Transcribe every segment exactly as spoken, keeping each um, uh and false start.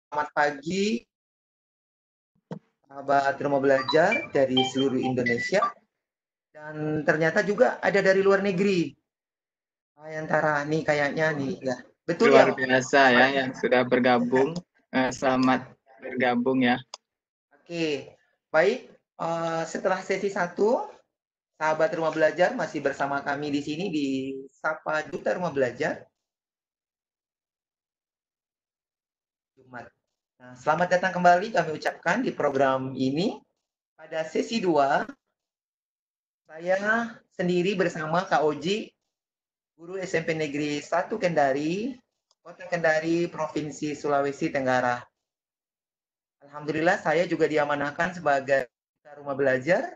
Selamat pagi, sahabat Rumah Belajar dari seluruh Indonesia. Dan ternyata juga ada dari luar negeri. Antara nih kayaknya nih ya. Betul Luar ya? biasa ya yang sudah bergabung. Eh, selamat bergabung ya. Oke, baik. Uh, setelah sesi satu, sahabat Rumah Belajar masih bersama kami di sini di Sapa Duta Rumah Belajar. Jumat. Nah, selamat datang kembali kami ucapkan di program ini. Pada sesi dua, saya sendiri bersama Kak Oji, guru S M P Negeri satu Kendari, Kota Kendari, Provinsi Sulawesi Tenggara. Alhamdulillah saya juga diamanahkan sebagai rumah belajar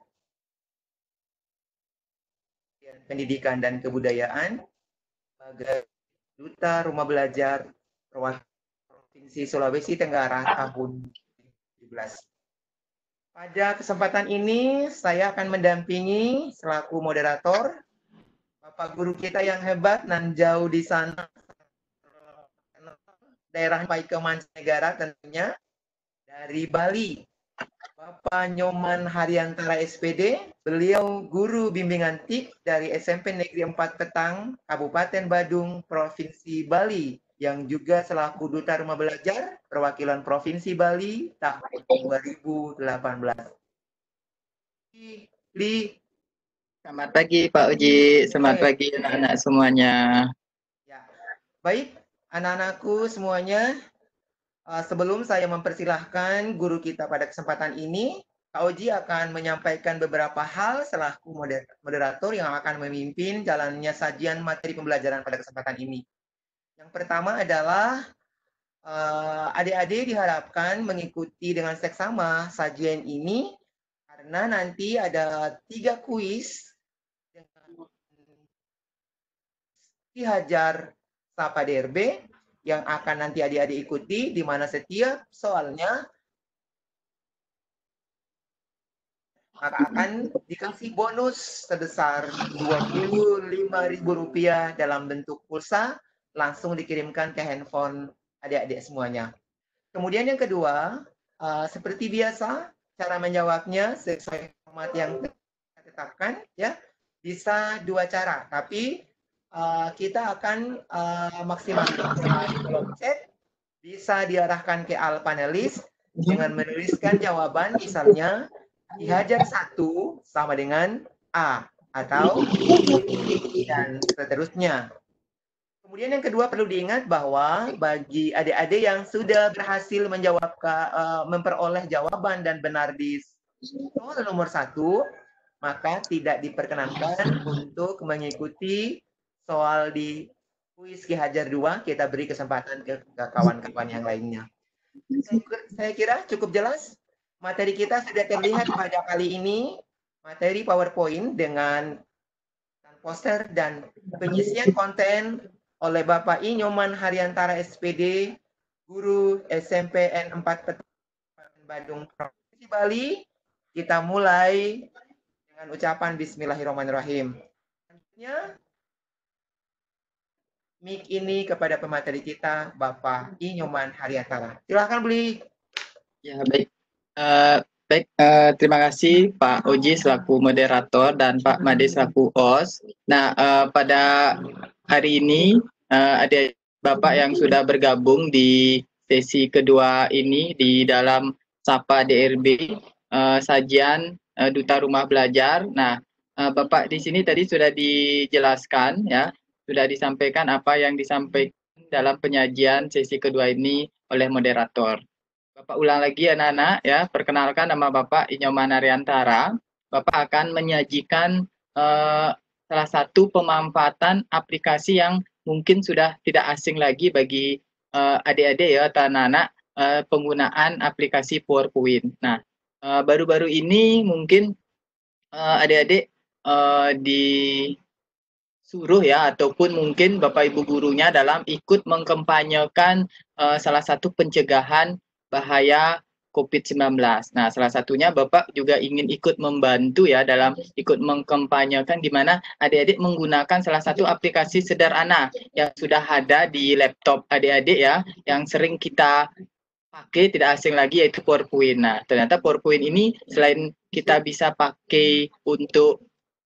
pendidikan dan kebudayaan sebagai duta rumah belajar Provinsi Sulawesi Tenggara tahun dua ribu tujuh belas. Pada kesempatan ini saya akan mendampingi selaku moderator Bapak guru kita yang hebat nan jauh di sana, daerah Paike Mancanegara tentunya, dari Bali, Bapak Nyoman Haryantara S P D. Beliau guru bimbingan T I K dari S M P Negeri empat Petang, Kabupaten Badung, Provinsi Bali, yang juga selaku Duta Rumah Belajar Perwakilan Provinsi Bali tahun dua ribu delapan belas. Li. Selamat pagi Pak Uji, selamat pagi anak-anak semuanya. Ya. Baik, anak-anakku semuanya, uh, sebelum saya mempersilahkan guru kita pada kesempatan ini, Kak Oji akan menyampaikan beberapa hal selaku moderator yang akan memimpin jalannya sajian materi pembelajaran pada kesempatan ini. Yang pertama adalah uh, adik-adik diharapkan mengikuti dengan seksama sajian ini karena nanti ada tiga kuis dengan Ki Hajar Sapa D R B yang akan nanti adik-adik ikuti, di mana setiap soalnya maka akan dikasih bonus sebesar dua puluh lima ribu rupiah dalam bentuk pulsa, langsung dikirimkan ke handphone adik-adik semuanya. Kemudian yang kedua, uh, seperti biasa, cara menjawabnya sesuai format yang ditetapkan, ya, bisa dua cara, tapi uh, kita akan uh, maksimalkan di kolom chat, bisa diarahkan ke al panelis dengan menuliskan jawaban, misalnya Ki Hajar satu sama dengan A atau B dan seterusnya. Kemudian yang kedua perlu diingat bahwa bagi adik-adik yang sudah berhasil menjawab uh, memperoleh jawaban dan benar di soal nomor satu, maka tidak diperkenankan untuk mengikuti soal di kuis Ki Hajar dua. Kita beri kesempatan ke kawan-kawan yang lainnya. Saya, saya kira cukup jelas. Materi kita sudah terlihat pada kali ini, materi PowerPoint dengan poster dan pengisian konten oleh Bapak I Nyoman Haryantara S P D, guru S M P N empat Badung, Provinsi Bali. Kita mulai dengan ucapan Bismillahirrahmanirrahim. Selanjutnya, mic ini kepada pemateri kita, Bapak I Nyoman Haryantara. Silakan beli. Ya baik, uh, baik. Uh, terima kasih Pak Uji selaku moderator dan Pak Made selaku host. Nah, uh, pada hari ini uh, ada Bapak yang sudah bergabung di sesi kedua ini di dalam Sapa D R B, uh, sajian uh, Duta Rumah Belajar. Nah, uh, Bapak di sini tadi sudah dijelaskan ya, sudah disampaikan apa yang disampaikan dalam penyajian sesi kedua ini oleh moderator. Bapak ulang lagi anak-anak ya, perkenalkan nama Bapak Nyoman Haryantara. Bapak akan menyajikan uh, salah satu pemanfaatan aplikasi yang mungkin sudah tidak asing lagi bagi uh, adik-adik ya atau anak-anak, uh, penggunaan aplikasi PowerPoint. Nah, baru-baru uh, ini mungkin uh, adik-adik uh, disuruh ya, ataupun mungkin Bapak Ibu gurunya dalam ikut mengkampanyekan uh, salah satu pencegahan bahaya COVID sembilan belas. Nah, salah satunya Bapak juga ingin ikut membantu ya dalam ikut mengkampanyekan di mana adik-adik menggunakan salah satu aplikasi sederhana yang sudah ada di laptop adik-adik ya, yang sering kita pakai tidak asing lagi yaitu PowerPoint. Nah, ternyata PowerPoint ini selain kita bisa pakai untuk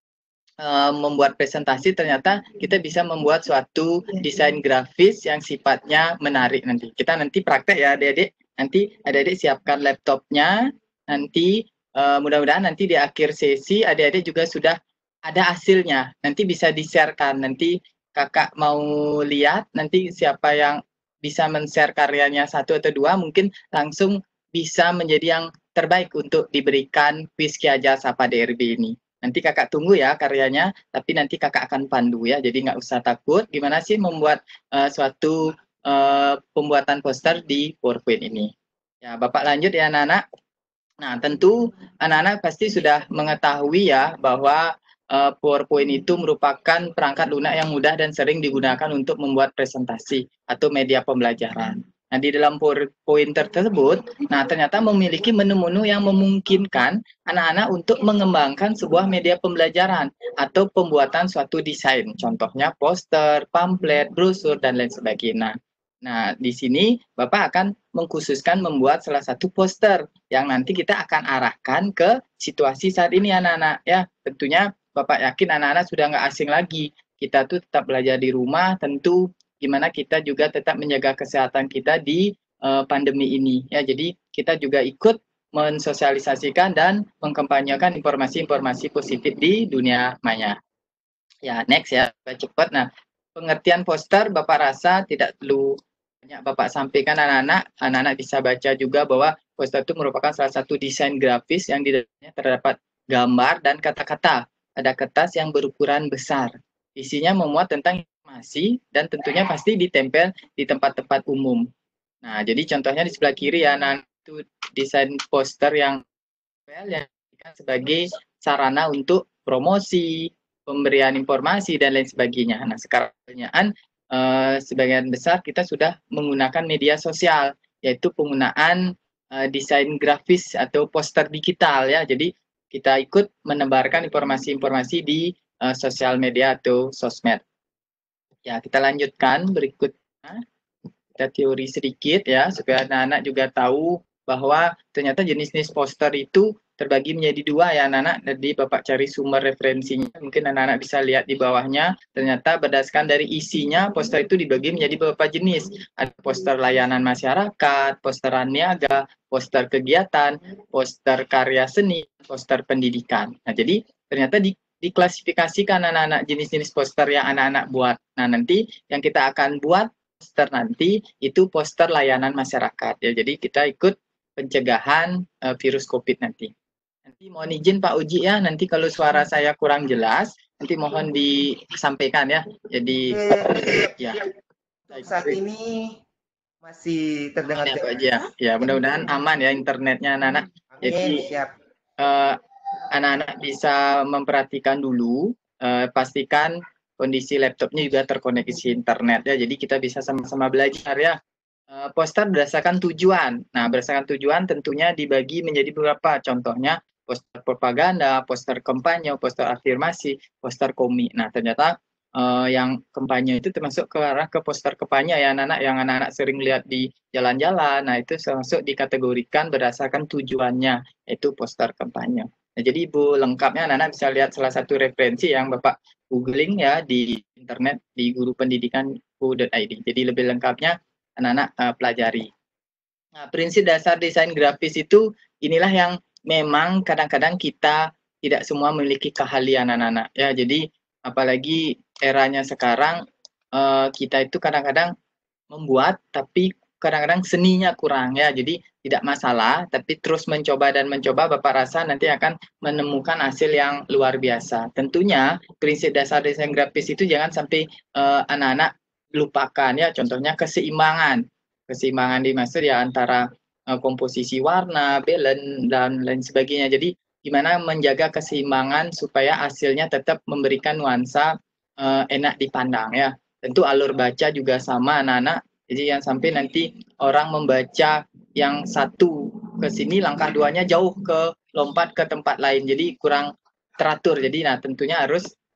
uh, membuat presentasi, ternyata kita bisa membuat suatu desain grafis yang sifatnya menarik nanti. Kita nanti praktek ya adik-adik. Nanti adik-adik siapkan laptopnya. Nanti uh, mudah-mudahan nanti di akhir sesi adik-adik juga sudah ada hasilnya. Nanti bisa di-sharekan. Nanti kakak mau lihat nanti siapa yang bisa men-share karyanya satu atau dua, mungkin langsung bisa menjadi yang terbaik untuk diberikan kuis Ki Hajar Sapa D R B ini. Nanti kakak tunggu ya karyanya, tapi nanti kakak akan pandu ya, jadi nggak usah takut. Gimana sih membuat uh, suatu uh, pembuatan poster di PowerPoint ini? Ya, Bapak lanjut ya anak-anak. Nah, tentu anak-anak pasti sudah mengetahui ya bahwa uh, PowerPoint itu merupakan perangkat lunak yang mudah dan sering digunakan untuk membuat presentasi atau media pembelajaran. Nah, di dalam PowerPoint tersebut, nah ternyata memiliki menu-menu yang memungkinkan anak-anak untuk mengembangkan sebuah media pembelajaran atau pembuatan suatu desain. Contohnya poster, pamflet, brosur, dan lain sebagainya. Nah, di sini Bapak akan mengkhususkan membuat salah satu poster yang nanti kita akan arahkan ke situasi saat ini anak-anak ya. Tentunya Bapak yakin anak-anak sudah nggak asing lagi. Kita tuh tetap belajar di rumah, tentu gimana kita juga tetap menjaga kesehatan kita di uh, pandemi ini ya. Jadi kita juga ikut mensosialisasikan dan mengkampanyekan informasi-informasi positif di dunia maya. Ya, next ya, cepat. Nah, pengertian poster Bapak rasa tidak perlu banyak Bapak sampaikan anak-anak. Anak-anak bisa baca juga bahwa poster itu merupakan salah satu desain grafis yang di dalamnya terdapat gambar dan kata-kata. Ada kertas yang berukuran besar. Isinya memuat tentang informasi dan tentunya pasti ditempel di tempat-tempat umum. Nah, jadi contohnya di sebelah kiri ya, nah itu desain poster yang yang diberikan sebagai sarana untuk promosi, pemberian informasi dan lain sebagainya. Nah, sekarang pertanyaan eh, sebagian besar kita sudah menggunakan media sosial, yaitu penggunaan eh, desain grafis atau poster digital ya. Jadi kita ikut menebarkan informasi-informasi di uh, sosial media atau sosmed. Ya, kita lanjutkan berikutnya. Kita teori sedikit ya, supaya anak-anak juga tahu bahwa ternyata jenis-jenis poster itu terbagi menjadi dua ya anak-anak. Jadi Bapak cari sumber referensinya, mungkin anak-anak bisa lihat di bawahnya. Ternyata berdasarkan dari isinya, poster itu dibagi menjadi beberapa jenis. Ada poster layanan masyarakat, poster niaga, poster kegiatan, poster karya seni, poster pendidikan. Nah, jadi ternyata di diklasifikasikan anak-anak jenis-jenis poster yang anak-anak buat. Nah, nanti yang kita akan buat poster nanti itu poster layanan masyarakat ya. Jadi kita ikut pencegahan uh, virus COVID nanti. Nanti mohon izin Pak Uji ya, nanti kalau suara saya kurang jelas nanti mohon disampaikan ya. Jadi Oke, ya. saat ini masih terdengar ya Pak Uji ya. Ya, mudah-mudahan aman ya internetnya anak-anak. Jadi siap. Uh, anak-anak bisa memperhatikan dulu, uh, pastikan kondisi laptopnya juga terkoneksi internet ya, jadi kita bisa sama-sama belajar ya. Uh, poster berdasarkan tujuan. Nah, berdasarkan tujuan tentunya dibagi menjadi beberapa. Contohnya poster propaganda, poster kampanye, poster afirmasi, poster komik. Nah, ternyata uh, yang kampanye itu termasuk ke arah ke poster kampanye ya anak-anak, yang anak-anak sering lihat di jalan-jalan. Nah, itu termasuk dikategorikan berdasarkan tujuannya, yaitu poster kampanye. Nah, jadi Ibu lengkapnya anak-anak bisa lihat salah satu referensi yang Bapak googling ya di internet di guru pendidikan dot i d. Jadi lebih lengkapnya anak-anak uh, pelajari. Nah, prinsip dasar desain grafis itu inilah yang memang kadang-kadang kita tidak semua memiliki keahlian anak-anak ya. Jadi apalagi eranya sekarang uh, kita itu kadang-kadang membuat tapi kadang-kadang seninya kurang ya. Jadi tidak masalah, tapi terus mencoba dan mencoba, Bapak rasa nanti akan menemukan hasil yang luar biasa. Tentunya prinsip dasar desain grafis itu jangan sampai uh, anak-anak lupakan ya. Contohnya keseimbangan. Keseimbangan dimaksud ya antara uh, komposisi warna, balance dan lain sebagainya. Jadi gimana menjaga keseimbangan supaya hasilnya tetap memberikan nuansa uh, enak dipandang ya. Tentu alur baca juga sama anak-anak. Jadi yang sampai nanti orang membaca yang satu ke sini, langkah duanya jauh ke lompat ke tempat lain. Jadi kurang teratur. Jadi nah tentunya harus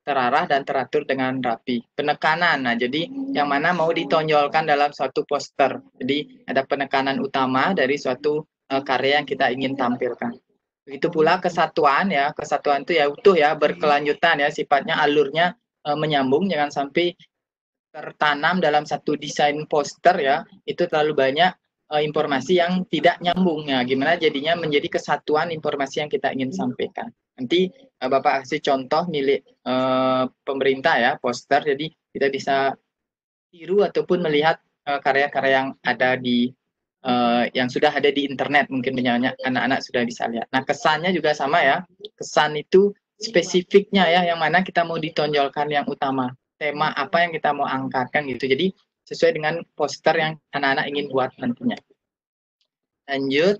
terarah dan teratur dengan rapi. Penekanan, nah jadi yang mana mau ditonjolkan dalam suatu poster. Jadi ada penekanan utama dari suatu uh, karya yang kita ingin tampilkan. Begitu pula kesatuan ya, kesatuan itu ya utuh ya, berkelanjutan ya, sifatnya alurnya uh, menyambung, jangan sampai tertanam dalam satu desain poster ya, itu terlalu banyak uh, informasi yang tidak nyambung ya. Gimana jadinya menjadi kesatuan informasi yang kita ingin sampaikan. Nanti uh, Bapak kasih contoh milik uh, pemerintah ya, poster, jadi kita bisa tiru ataupun melihat karya-karya uh, yang ada di uh, yang sudah ada di internet, mungkin banyak anak-anak sudah bisa lihat. Nah, kesannya juga sama ya. Kesan itu spesifiknya ya, yang mana kita mau ditonjolkan yang utama. Tema apa yang kita mau angkatkan gitu. Jadi sesuai dengan poster yang anak-anak ingin buat nantinya. Lanjut.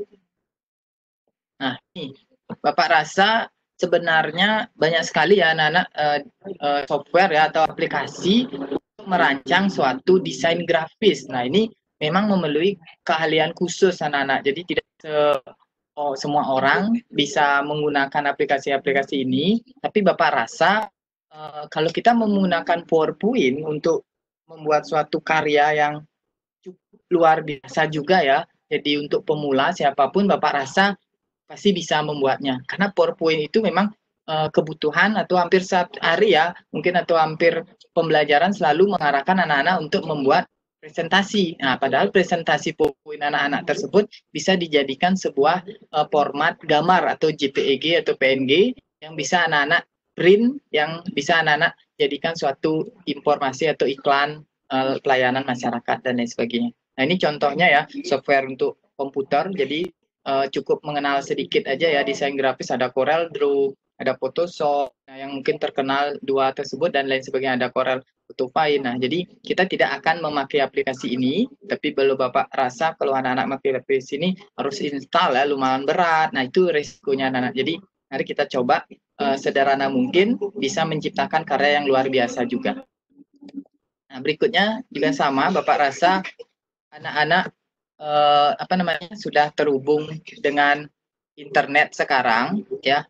Nah, ini Bapak rasa sebenarnya banyak sekali ya anak-anak uh, uh, software ya atau aplikasi untuk merancang suatu desain grafis. Nah, ini memang memerlukan keahlian khusus anak-anak. Jadi tidak se oh, semua orang bisa menggunakan aplikasi-aplikasi ini, tapi Bapak rasa uh, kalau kita menggunakan PowerPoint untuk membuat suatu karya yang cukup luar biasa juga ya. Jadi untuk pemula siapapun Bapak rasa pasti bisa membuatnya. Karena PowerPoint itu memang uh, kebutuhan atau hampir setiap hari ya, mungkin atau hampir pembelajaran selalu mengarahkan anak-anak untuk membuat presentasi. Nah, padahal presentasi PowerPoint anak-anak tersebut bisa dijadikan sebuah uh, format gambar atau J P E G atau P N G yang bisa anak-anak print, yang bisa anak-anak jadikan suatu informasi atau iklan uh, pelayanan masyarakat dan lain sebagainya. Nah, ini contohnya ya, software untuk komputer. Jadi uh, cukup mengenal sedikit aja ya desain grafis, ada Corel Draw, ada Photoshop, nah, yang mungkin terkenal dua tersebut dan lain sebagainya, ada Corel Photofine. Nah, jadi kita tidak akan memakai aplikasi ini, tapi kalau Bapak rasa kalau anak-anak memakai aplikasi ini harus install ya, lumayan berat. Nah, itu resikonya anak-anak. Jadi mari kita coba uh, sederhana mungkin bisa menciptakan karya yang luar biasa juga. Nah, berikutnya juga sama, Bapak rasa anak-anak eh, apa namanya sudah terhubung dengan internet sekarang ya.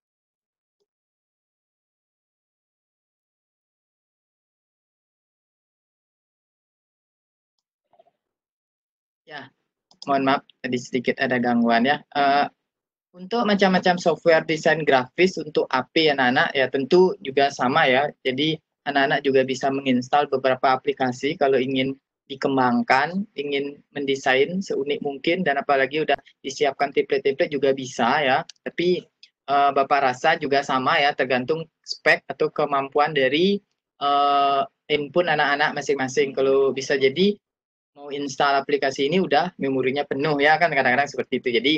Ya, mohon maaf tadi sedikit ada gangguan ya. Uh, untuk macam-macam software desain grafis untuk A P anak-anak ya tentu juga sama ya. Jadi anak-anak juga bisa menginstal beberapa aplikasi kalau ingin dikembangkan, ingin mendesain seunik mungkin, dan apalagi udah disiapkan template-template juga bisa ya. Tapi uh, Bapak rasa juga sama ya, tergantung spek atau kemampuan dari uh, handphone anak-anak masing-masing. Kalau bisa jadi mau install aplikasi ini udah memorinya penuh ya kan, kadang-kadang seperti itu. Jadi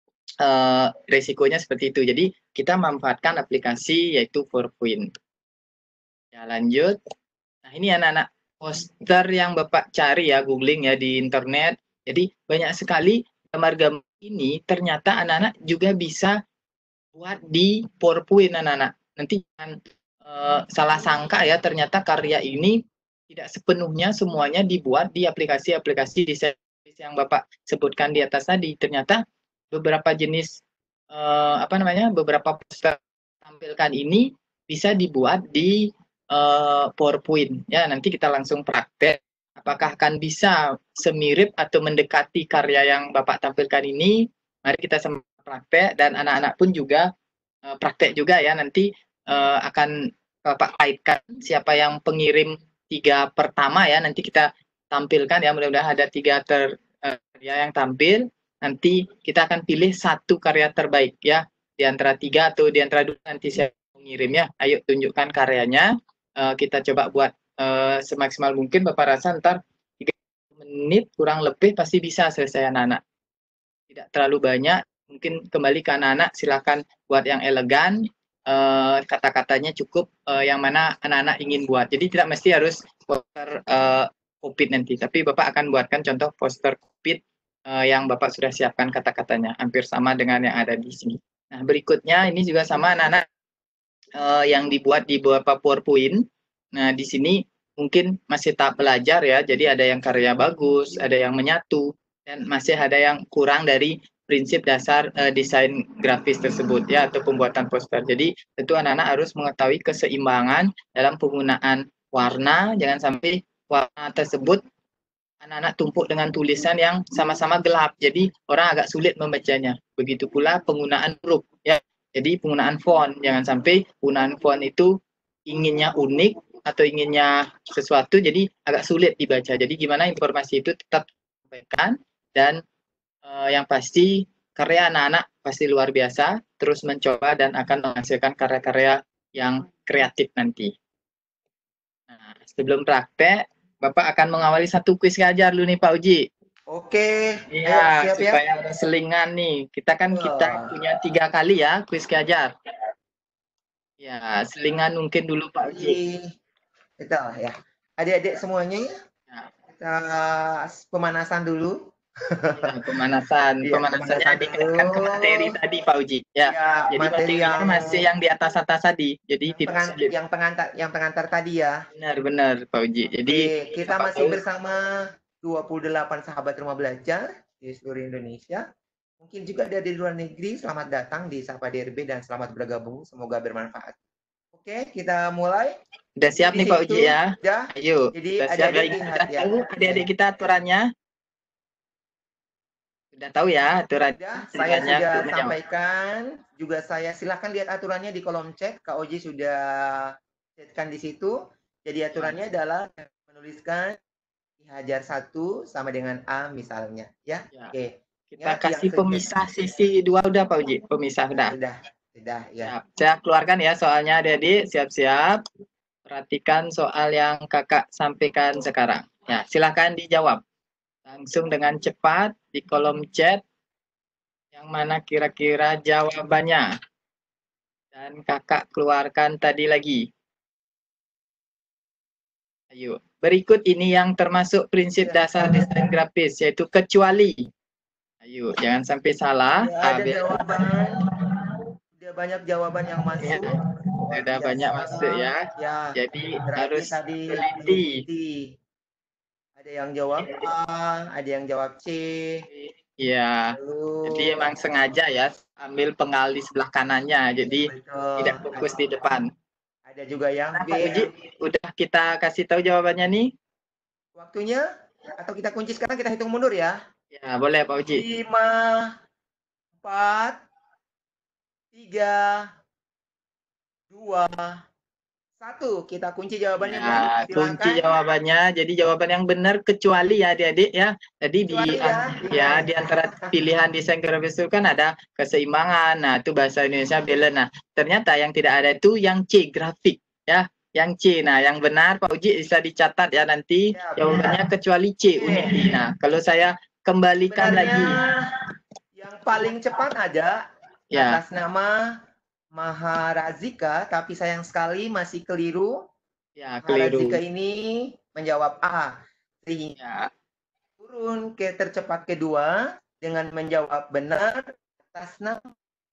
uh, resikonya seperti itu. Jadi kita manfaatkan aplikasi yaitu PowerPoint. Ya, lanjut. Nah, ini anak-anak poster yang Bapak cari ya, googling ya di internet. Jadi banyak sekali gambar-gambar ini ternyata anak-anak juga bisa buat di PowerPoint anak-anak. Nanti jangan uh, salah sangka ya, ternyata karya ini tidak sepenuhnya semuanya dibuat di aplikasi-aplikasi desain yang Bapak sebutkan di atas tadi. Ternyata beberapa jenis uh, apa namanya, beberapa poster tampilkan ini bisa dibuat di uh, PowerPoint. Ya, nanti kita langsung praktek. Apakah akan bisa semirip atau mendekati karya yang Bapak tampilkan ini? Mari kita sama praktek, dan anak-anak pun juga uh, praktek juga ya. Nanti uh, akan Bapak kaitkan siapa yang pengirim tiga pertama ya. Nanti kita tampilkan ya, mudah-mudahan ada tiga ter, uh, karya yang tampil. Nanti kita akan pilih satu karya terbaik ya, di antara tiga atau di antara dua, nanti saya mengirimnya. Ayo tunjukkan karyanya. Uh, kita coba buat uh, semaksimal mungkin. Bapak rasa ntar tiga menit kurang lebih pasti bisa selesai anak-anak. Tidak terlalu banyak, mungkin kembali ke anak-anak, silakan buat yang elegan, uh, kata-katanya cukup uh, yang mana anak-anak ingin buat. Jadi tidak mesti harus poster uh, COVID nanti, tapi Bapak akan buatkan contoh poster COVID uh, yang Bapak sudah siapkan kata-katanya, hampir sama dengan yang ada di sini. Nah, berikutnya ini juga sama anak-anak uh, yang dibuat di beberapa PowerPoint. Nah, di sini mungkin masih tahap belajar ya, jadi ada yang karya bagus, ada yang menyatu, dan masih ada yang kurang dari prinsip dasar uh, desain grafis tersebut ya, atau pembuatan poster. Jadi tentu anak-anak harus mengetahui keseimbangan dalam penggunaan warna, jangan sampai warna tersebut anak-anak tumpuk dengan tulisan yang sama-sama gelap, jadi orang agak sulit membacanya. Begitu pula penggunaan huruf ya, jadi penggunaan font, jangan sampai penggunaan font itu inginnya unik atau inginnya sesuatu jadi agak sulit dibaca. Jadi gimana informasi itu tetap disampaikan, dan uh, yang pasti karya anak-anak pasti luar biasa, terus mencoba dan akan menghasilkan karya-karya yang kreatif nanti. Nah, sebelum praktek, Bapak akan mengawali satu kuis ngajar dulu nih Pak Uji. Oke, iya, ayo, siap supaya ya. ada selingan nih. Kita kan oh. kita punya tiga kali ya kuis ngajar. Ya, selingan mungkin dulu Pak Uji. Kita ya, adik-adik semuanya ya. Kita pemanasan dulu. Ya, pemanasan, ya, pemanasannya dikaitkan ke materi tadi Pak Uji. Ya, ya jadi materi yang masih yang di atas atas tadi. Jadi yang, pengan, yang pengantar yang pengantar tadi ya. Benar-benar Pak Uji. Jadi Oke, kita masih tahu bersama dua puluh delapan sahabat rumah belajar di seluruh Indonesia. Mungkin juga ada di luar negeri. Selamat datang di Sapa D R B dan selamat bergabung. Semoga bermanfaat. Oke, kita mulai. Udah siap nih Pak Uji ya. Udah. Ayo. Jadi adik-adik kita ya. tahu adik-adik kita aturannya. Sudah tahu ya aturan. Sudah, saya sudah sampaikan. Juga saya silahkan lihat aturannya di kolom chat. Kak Oji sudah chatkan di situ. Jadi aturannya ya. adalah menuliskan hajar satu sama dengan A misalnya, ya. ya. Oke. Kita ya, kasih pemisah sisi dua udah Pak Uji. Pemisah udah. Sudah. Sudah ya. Siap. Saya keluarkan ya soalnya adik-adik. Siap-siap. Perhatikan soal yang kakak sampaikan sekarang. Ya, silahkan dijawab. Langsung dengan cepat di kolom chat yang mana kira-kira jawabannya. Dan kakak keluarkan tadi lagi. Ayo, berikut ini yang termasuk prinsip dasar desain grafis, yaitu kecuali. Ayo, jangan sampai salah. Ya, ada jawaban. Sudah banyak jawaban yang masuk. Ya, sudah ya, banyak salah. masuk ya. ya. Jadi harus tadi teliti. Ada yang jawab A, ada yang jawab C. Iya. Jadi emang sengaja ya ambil penggal di sebelah kanannya. Jadi betul. Tidak fokus di depan. Ada juga yang B. Pak Uji, udah kita kasih tahu jawabannya nih. Waktunya atau kita kunci sekarang, kita hitung mundur ya. Ya, boleh Pak Uji. lima, empat, tiga, dua, satu. Kita kunci jawabannya. Ya, kunci jawabannya. Jadi jawaban yang benar kecuali ya adik-adik ya. Jadi di ya, ya di antara pilihan desain grafis itu kan ada keseimbangan. Nah, itu bahasa Indonesia balance. Nah, ternyata yang tidak ada itu yang C, grafik ya. Yang C. Nah, yang benar Pak Uji bisa dicatat ya nanti ya, jawabannya benar. Kecuali C, unity. Nah, kalau saya kembalikan sebenarnya lagi. Yang paling cepat ada ya. atas nama Maharazika, tapi sayang sekali masih keliru. Ya, keliru. Maharazika ini menjawab A. Sehingga ya. turun ke tercepat kedua dengan menjawab benar atas nama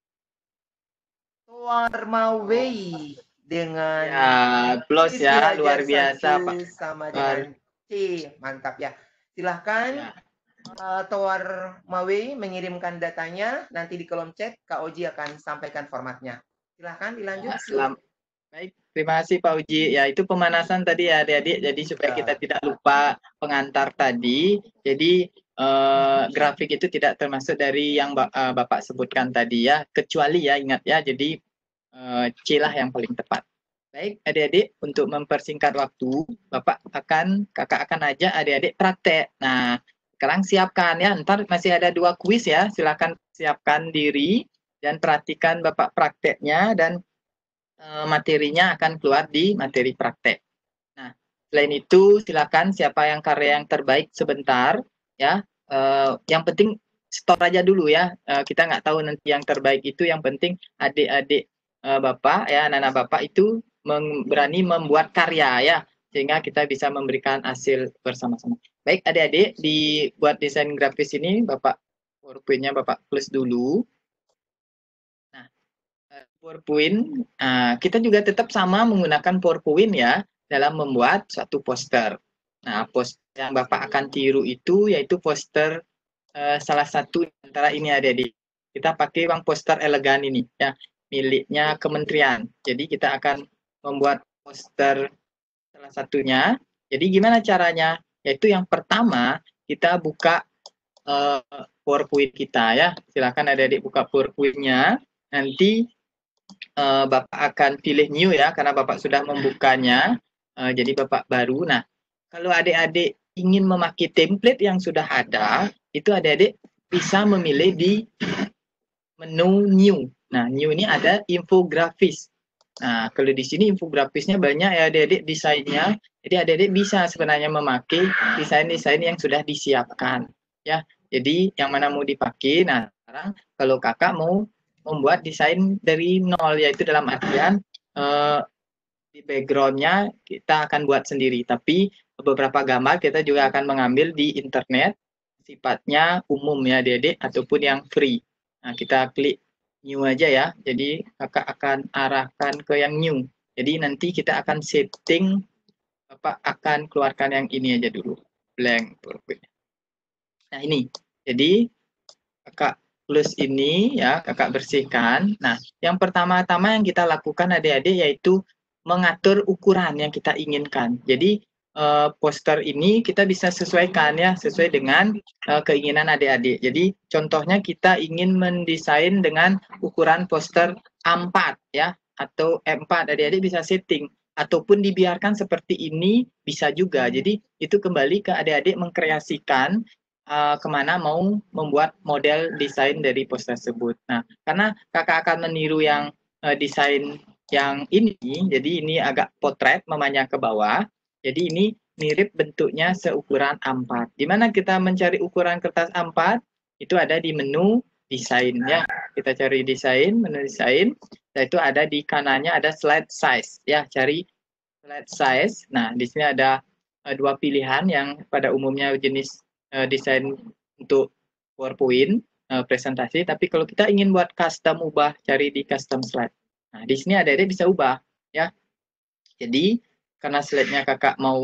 Toarmawei dengan ya, plus ya, luar biasa Pak. Sama dengan C. Mantap ya. Silahkan ya. Uh, Toar Mawe mengirimkan datanya, nanti di kolom chat Kak Oji akan sampaikan formatnya. Silahkan dilanjut. Ya, selam. Baik, terima kasih Pak Uji. Ya, itu pemanasan tadi ya adik-adik. Jadi supaya kita tidak lupa pengantar tadi. Jadi uh, grafik itu tidak termasuk dari yang uh, Bapak sebutkan tadi ya. Kecuali ya, ingat ya. Jadi uh, C lah yang paling tepat. Baik, adik-adik, untuk mempersingkat waktu, Bapak akan, kakak akan ajak adik-adik praktek. Nah, sekarang siapkan ya, ntar masih ada dua kuis ya, silakan siapkan diri dan perhatikan Bapak prakteknya dan e, materinya akan keluar di materi praktek. Nah, selain itu silakan siapa yang karya yang terbaik sebentar ya, e, yang penting store aja dulu ya, e, kita nggak tahu nanti yang terbaik itu, yang penting adik-adik e, Bapak ya, anak-anak Bapak itu mem berani membuat karya ya, sehingga kita bisa memberikan hasil bersama-sama. Baik adik-adik, dibuat desain grafis ini Bapak PowerPoint-nya Bapak plus dulu. Nah, PowerPoint, uh, kita juga tetap sama menggunakan PowerPoint ya dalam membuat suatu poster. Nah, poster yang Bapak akan tiru itu yaitu poster uh, salah satu antara ini adik-adik. Kita pakai uang poster elegan ini ya, miliknya kementerian. Jadi kita akan membuat poster salah satunya. Jadi gimana caranya? Yaitu yang pertama kita buka uh, PowerPoint kita ya. Silakan adik-adik buka PowerPoint-nya. Nanti uh, Bapak akan pilih new ya, karena Bapak sudah membukanya. Uh, jadi Bapak baru. Nah, kalau adik-adik ingin memakai template yang sudah ada, itu adik-adik bisa memilih di menu new. Nah, new ini ada infografis. Nah, kalau di sini infografisnya banyak ya adik-adik desainnya. Jadi adik-adik bisa sebenarnya memakai desain-desain yang sudah disiapkan. Ya, jadi yang mana mau dipakai. Nah, sekarang kalau kakak mau membuat desain dari nol, yaitu dalam artian eh, di background-nya kita akan buat sendiri. Tapi beberapa gambar kita juga akan mengambil di internet, sifatnya umum ya adik-adik, ataupun yang free. Nah, kita klik new aja ya. Jadi kakak akan arahkan ke yang new. Jadi nanti kita akan setting, Bapak akan keluarkan yang ini aja dulu, blank PowerPoint. Nah ini, jadi kakak plus ini ya, kakak bersihkan. Nah, yang pertama-tama yang kita lakukan adik-adik yaitu mengatur ukuran yang kita inginkan. Jadi Uh, poster ini kita bisa sesuaikan ya, sesuai dengan uh, keinginan adik-adik. Jadi contohnya kita ingin mendesain dengan ukuran poster A empat ya, atau E empat, adik-adik bisa setting. Ataupun dibiarkan seperti ini bisa juga. Jadi itu kembali ke adik-adik mengkreasikan uh, kemana mau membuat model desain dari poster tersebut. Nah, karena kakak akan meniru yang uh, desain yang ini, jadi ini agak potret memanjang ke bawah. Jadi ini mirip bentuknya seukuran A empat. Di mana kita mencari ukuran kertas A empat? Itu ada di menu desain ya. Kita cari desain, menu desain. Dan itu ada di kanannya ada slide size ya. Cari slide size. Nah, di sini ada uh, dua pilihan yang pada umumnya jenis uh, desain untuk PowerPoint uh, presentasi. Tapi kalau kita ingin buat custom ubah, cari di custom slide. Nah, di sini adik-adik bisa ubah ya. Jadi karena slide-nya kakak mau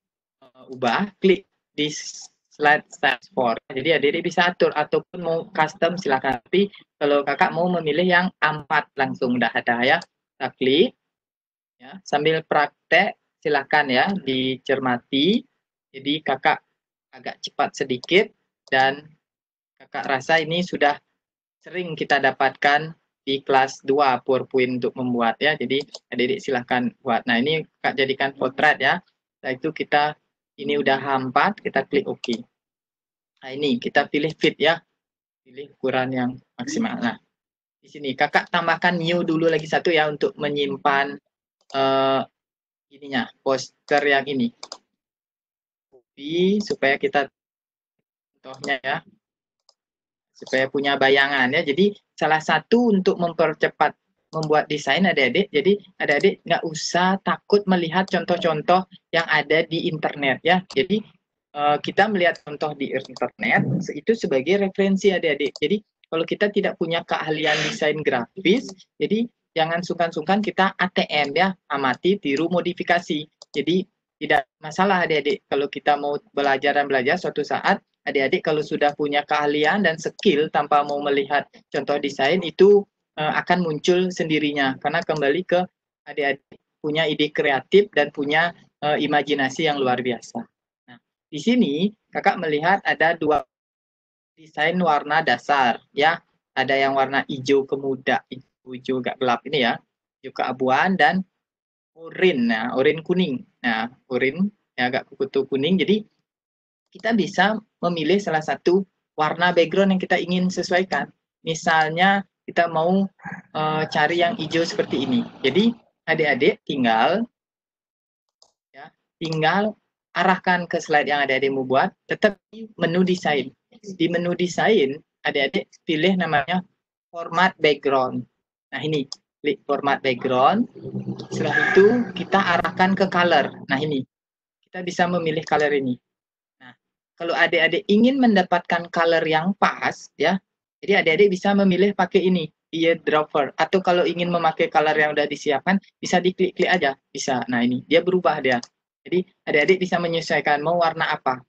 uh, ubah, klik di slide size for. Jadi adik-adik bisa atur, ataupun mau custom silakan. Tapi kalau kakak mau memilih yang A empat langsung udah ada ya, kita klik. Ya, sambil praktek silakan ya dicermati. Jadi kakak agak cepat sedikit dan kakak rasa ini sudah sering kita dapatkan di kelas dua PowerPoint untuk membuat ya. Jadi adik-adik silahkan buat. Nah, ini Kak jadikan potret ya. Setelah itu kita ini udah H empat, kita klik OK. Nah, ini kita pilih fit ya. Pilih ukuran yang maksimal. Nah, di sini Kakak tambahkan new dulu lagi satu ya untuk menyimpan uh, ininya, poster yang ini. Copy supaya kita contohnya ya. Supaya punya bayangan ya. Jadi salah satu untuk mempercepat membuat desain adik-adik, jadi adik-adik nggak usah takut melihat contoh-contoh yang ada di internet ya. Jadi uh, kita melihat contoh di internet itu sebagai referensi adik-adik. Jadi kalau kita tidak punya keahlian desain grafis, jadi jangan sungkan-sungkan kita A T M ya, amati, tiru, modifikasi. Jadi tidak masalah adik-adik kalau kita mau belajar dan belajar suatu saat, adik-adik kalau sudah punya keahlian dan skill tanpa mau melihat contoh desain itu uh, akan muncul sendirinya karena kembali ke adik-adik punya ide kreatif dan punya uh, imajinasi yang luar biasa. Nah, di sini kakak melihat ada dua desain warna dasar ya, ada yang warna hijau kemuda, hijau agak gelap ini ya, hijau keabuan dan oranye, nah oranye kuning. Nah, oranye ya agak kutu kuning. Jadi kita bisa memilih salah satu warna background yang kita ingin sesuaikan. Misalnya kita mau uh, cari yang hijau seperti ini. Jadi adik-adik tinggal ya, tinggal arahkan ke slide yang adik-adik mau buat, tetap di menu desain. Di menu desain adik-adik pilih namanya format background. Nah, ini klik format background. Setelah itu kita arahkan ke color. Nah, ini kita bisa memilih color ini. Nah, kalau adik-adik ingin mendapatkan color yang pas ya, jadi adik-adik bisa memilih pakai ini, ear dropper. Atau kalau ingin memakai color yang sudah disiapkan, bisa diklik-klik aja, bisa. Nah, ini dia berubah dia. Jadi adik-adik bisa menyesuaikan mau warna apa.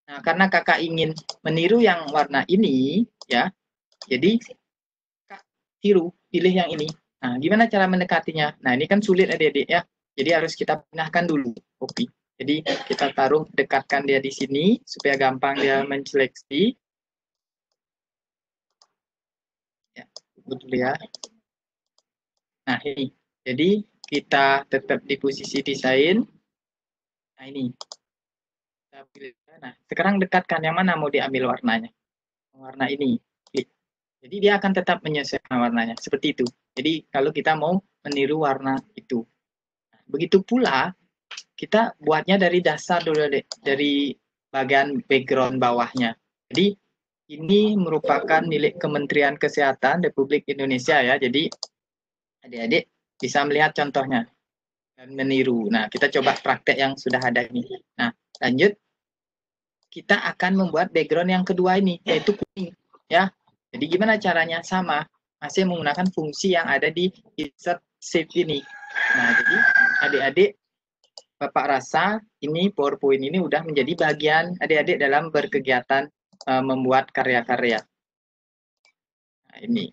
Nah, karena kakak ingin meniru yang warna ini, ya, jadi kak tiru, pilih yang ini. Nah, gimana cara mendekatinya? Nah, ini kan sulit adik-adik ya. Jadi harus kita pindahkan dulu kopi. Jadi kita taruh, dekatkan dia di sini supaya gampang dia menseleksi. Ya, betul ya. Nah, ini. Jadi kita tetap di posisi desain. Nah, ini. Nah, sekarang dekatkan yang mana mau diambil warnanya. Warna ini. Jadi dia akan tetap menyesuaikan warnanya. Seperti itu. Jadi kalau kita mau meniru warna itu. Begitu pula kita buatnya dari dasar dulu deh, dari bagian background bawahnya. Jadi ini merupakan milik Kementerian Kesehatan Republik Indonesia ya. Jadi adik-adik bisa melihat contohnya dan meniru. Nah, kita coba praktek yang sudah ada ini. Nah, lanjut kita akan membuat background yang kedua ini, yaitu kuning ya. Jadi gimana caranya? Sama, masih menggunakan fungsi yang ada di insert shape ini. Nah, jadi adik-adik Bapak rasa ini PowerPoint ini udah menjadi bagian adik-adik dalam berkegiatan uh, membuat karya-karya. Nah, ini.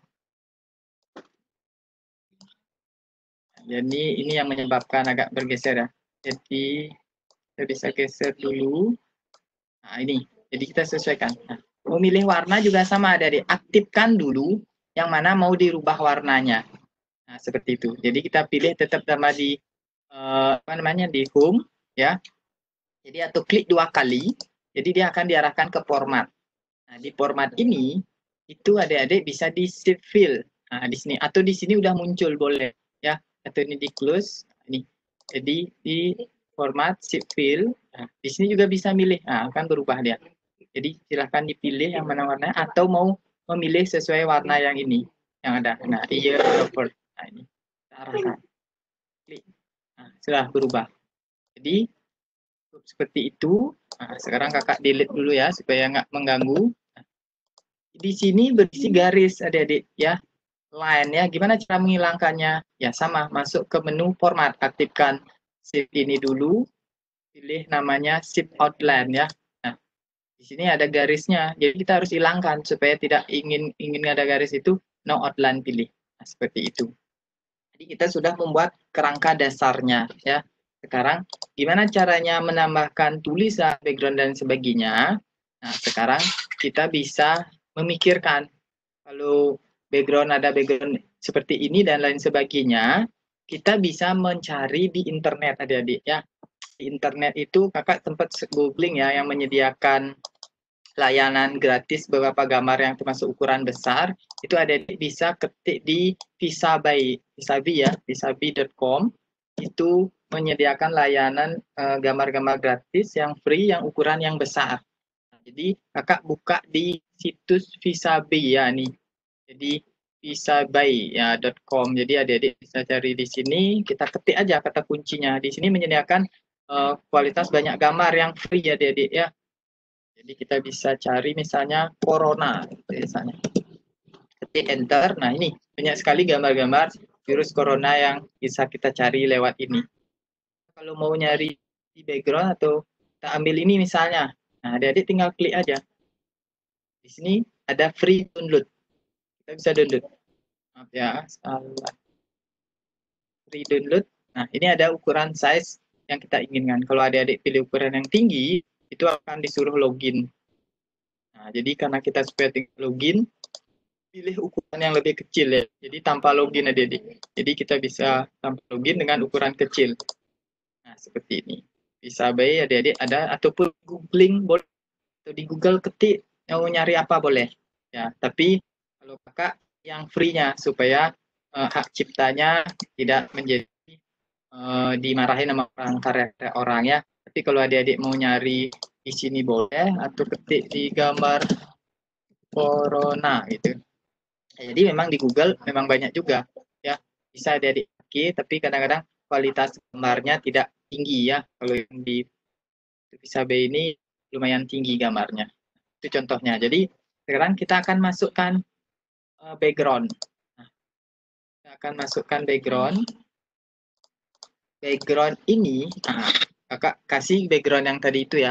Jadi ini yang menyebabkan agak bergeser ya. Jadi kita bisa geser dulu. Nah, ini. Jadi kita sesuaikan. Nah, memilih warna juga sama adik-adik. Aktifkan dulu yang mana mau dirubah warnanya. Nah, seperti itu. Jadi kita pilih tetap sama di uh, apa namanya di home ya. Jadi atau klik dua kali. Jadi dia akan diarahkan ke format. Nah, di format ini itu adik-adik bisa di shape fill. Nah, di sini atau di sini udah muncul boleh ya. Atau ini di close. Ini. Jadi di format shape fill. Nah, di sini juga bisa milih. Nah, akan berubah dia. Jadi silahkan dipilih yang mana warnanya atau mau memilih sesuai warna yang ini yang ada. Nah, iya cover. Nah, ini kita arahkan. Klik. Nah, sudah berubah. Jadi seperti itu. Nah, sekarang kakak delete dulu ya supaya nggak mengganggu. Di sini berisi garis adik-adik ya, line ya. Gimana cara menghilangkannya? Ya sama, masuk ke menu format, aktifkan shift ini dulu, pilih namanya shift outline ya. Nah, di sini ada garisnya, jadi kita harus hilangkan supaya tidak ingin ingin ada garis itu, no outline pilih. Nah, seperti itu. Jadi kita sudah membuat kerangka dasarnya ya. Sekarang gimana caranya menambahkan tulisan, background dan sebagainya? Nah, sekarang kita bisa memikirkan kalau background ada background seperti ini dan lain sebagainya, kita bisa mencari di internet adik-adik ya. Di internet itu kakak sempat googling ya yang menyediakan layanan gratis beberapa gambar yang termasuk ukuran besar, itu adik-adik bisa ketik di Visabi, Visabi ya, visabi dot com, itu menyediakan layanan gambar-gambar uh, gratis yang free yang ukuran yang besar. Jadi kakak buka di situs Visabi ya nih. Jadi visabi ya .com. Jadi adik-adik bisa cari di sini, kita ketik aja kata kuncinya. Di sini menyediakan uh, kualitas banyak gambar yang free ya adik-adik ya. Jadi kita bisa cari misalnya corona misalnya. Ketik enter. Nah, ini banyak sekali gambar-gambar virus corona yang bisa kita cari lewat ini. Kalau mau nyari di background atau kita ambil ini misalnya. Nah, adik-adik tinggal klik aja. Di sini ada free download. Kita bisa download. Maaf ya, salah. Free download. Nah, ini ada ukuran size yang kita inginkan. Kalau adik-adik pilih ukuran yang tinggi, itu akan disuruh login. Nah, jadi karena kita supaya login, pilih ukuran yang lebih kecil ya. Jadi tanpa login adik-adik. Jadi kita bisa tanpa login dengan ukuran kecil. Nah, seperti ini. Bisa baik adik-adik ada ataupun googling boleh. Atau di Google ketik mau nyari apa boleh. Ya, tapi kalau kakak yang free-nya supaya uh, hak ciptanya tidak menjadi uh, dimarahin sama orang karya orang ya. Tapi kalau adik-adik mau nyari di sini boleh atau ketik di gambar corona gitu. Ya, jadi memang di Google memang banyak juga ya, bisa adik-adik tapi kadang-kadang kualitas gambarnya tidak tinggi ya. Kalau yang di Visabi ini lumayan tinggi gambarnya. Itu contohnya. Jadi sekarang kita akan masukkan uh, background. Nah, kita akan masukkan background. Background ini, nah, kakak kasih background yang tadi itu ya.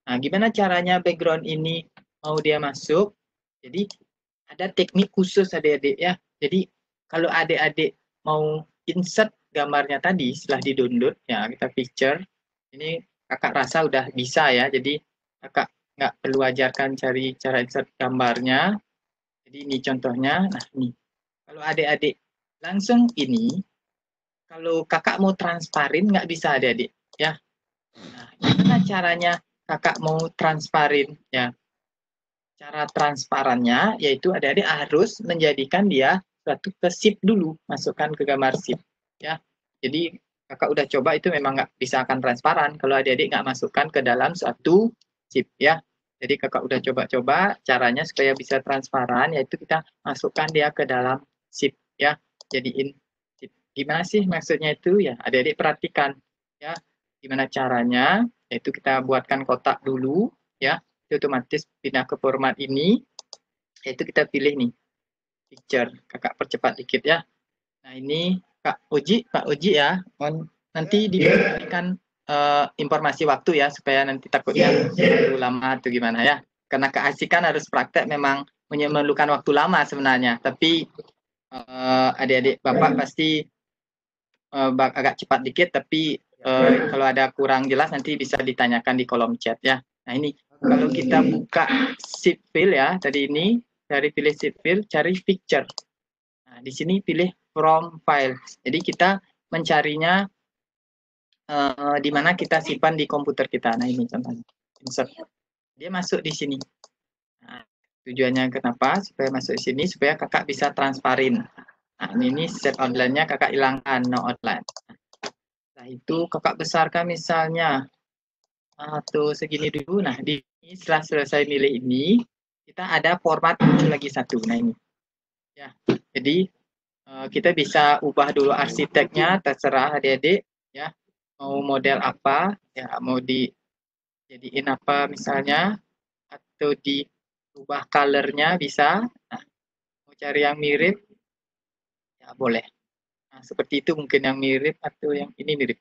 Nah, gimana caranya background ini mau dia masuk? Jadi ada teknik khusus adik-adik ya. Jadi kalau adik-adik mau insert gambarnya tadi setelah di-download, ya kita picture. Ini kakak rasa udah bisa ya. Jadi kakak nggak perlu ajarkan cari cara insert gambarnya. Jadi ini contohnya. Nah ini, kalau adik-adik langsung ini, kalau kakak mau transparin nggak bisa adik-adik ya. Nah, gimana caranya kakak mau transparin ya? Cara transparannya yaitu adik-adik harus menjadikan dia suatu ke zip dulu, masukkan ke gambar zip ya. Jadi kakak udah coba itu memang nggak bisa akan transparan kalau adik-adik nggak masukkan ke dalam suatu zip ya. Jadi kakak udah coba-coba caranya supaya bisa transparan yaitu kita masukkan dia ke dalam zip ya. Jadiin zip. Gimana sih maksudnya itu ya? Adik-adik perhatikan ya. Gimana caranya? Yaitu kita buatkan kotak dulu ya. Otomatis pindah ke format ini, yaitu kita pilih nih picture. Kakak percepat dikit ya. Nah ini Kak Uji, Pak Uji ya, nanti diberikan uh, informasi waktu ya supaya nanti takutnya terlalu lama atau gimana ya. Karena keasikan harus praktek memang memerlukan waktu lama sebenarnya, tapi uh, adik-adik bapak pasti uh, agak cepat dikit, tapi uh, kalau ada kurang jelas nanti bisa ditanyakan di kolom chat ya. Nah ini kalau kita buka zip file ya, tadi ini dari pilih zip file, cari picture. Nah, di sini pilih from file. Jadi kita mencarinya uh, di mana kita simpan di komputer kita. Nah ini contohnya. Insert. Dia masuk di sini. Nah, tujuannya kenapa? Supaya masuk di sini, supaya kakak bisa transparin. Nah ini set outline-nya kakak hilangkan, no outline. Nah itu kakak besarkan misalnya atau segini dulu. Nah, di setelah selesai milih ini, kita ada format muncul lagi satu. Nah, ini. Ya. Jadi uh, kita bisa ubah dulu arsiteknya, terserah adik-adik ya. Mau model apa? Ya, mau dijadiin apa misalnya atau diubah color-nya bisa. Nah, mau cari yang mirip ya boleh. Nah, seperti itu mungkin yang mirip atau yang ini mirip.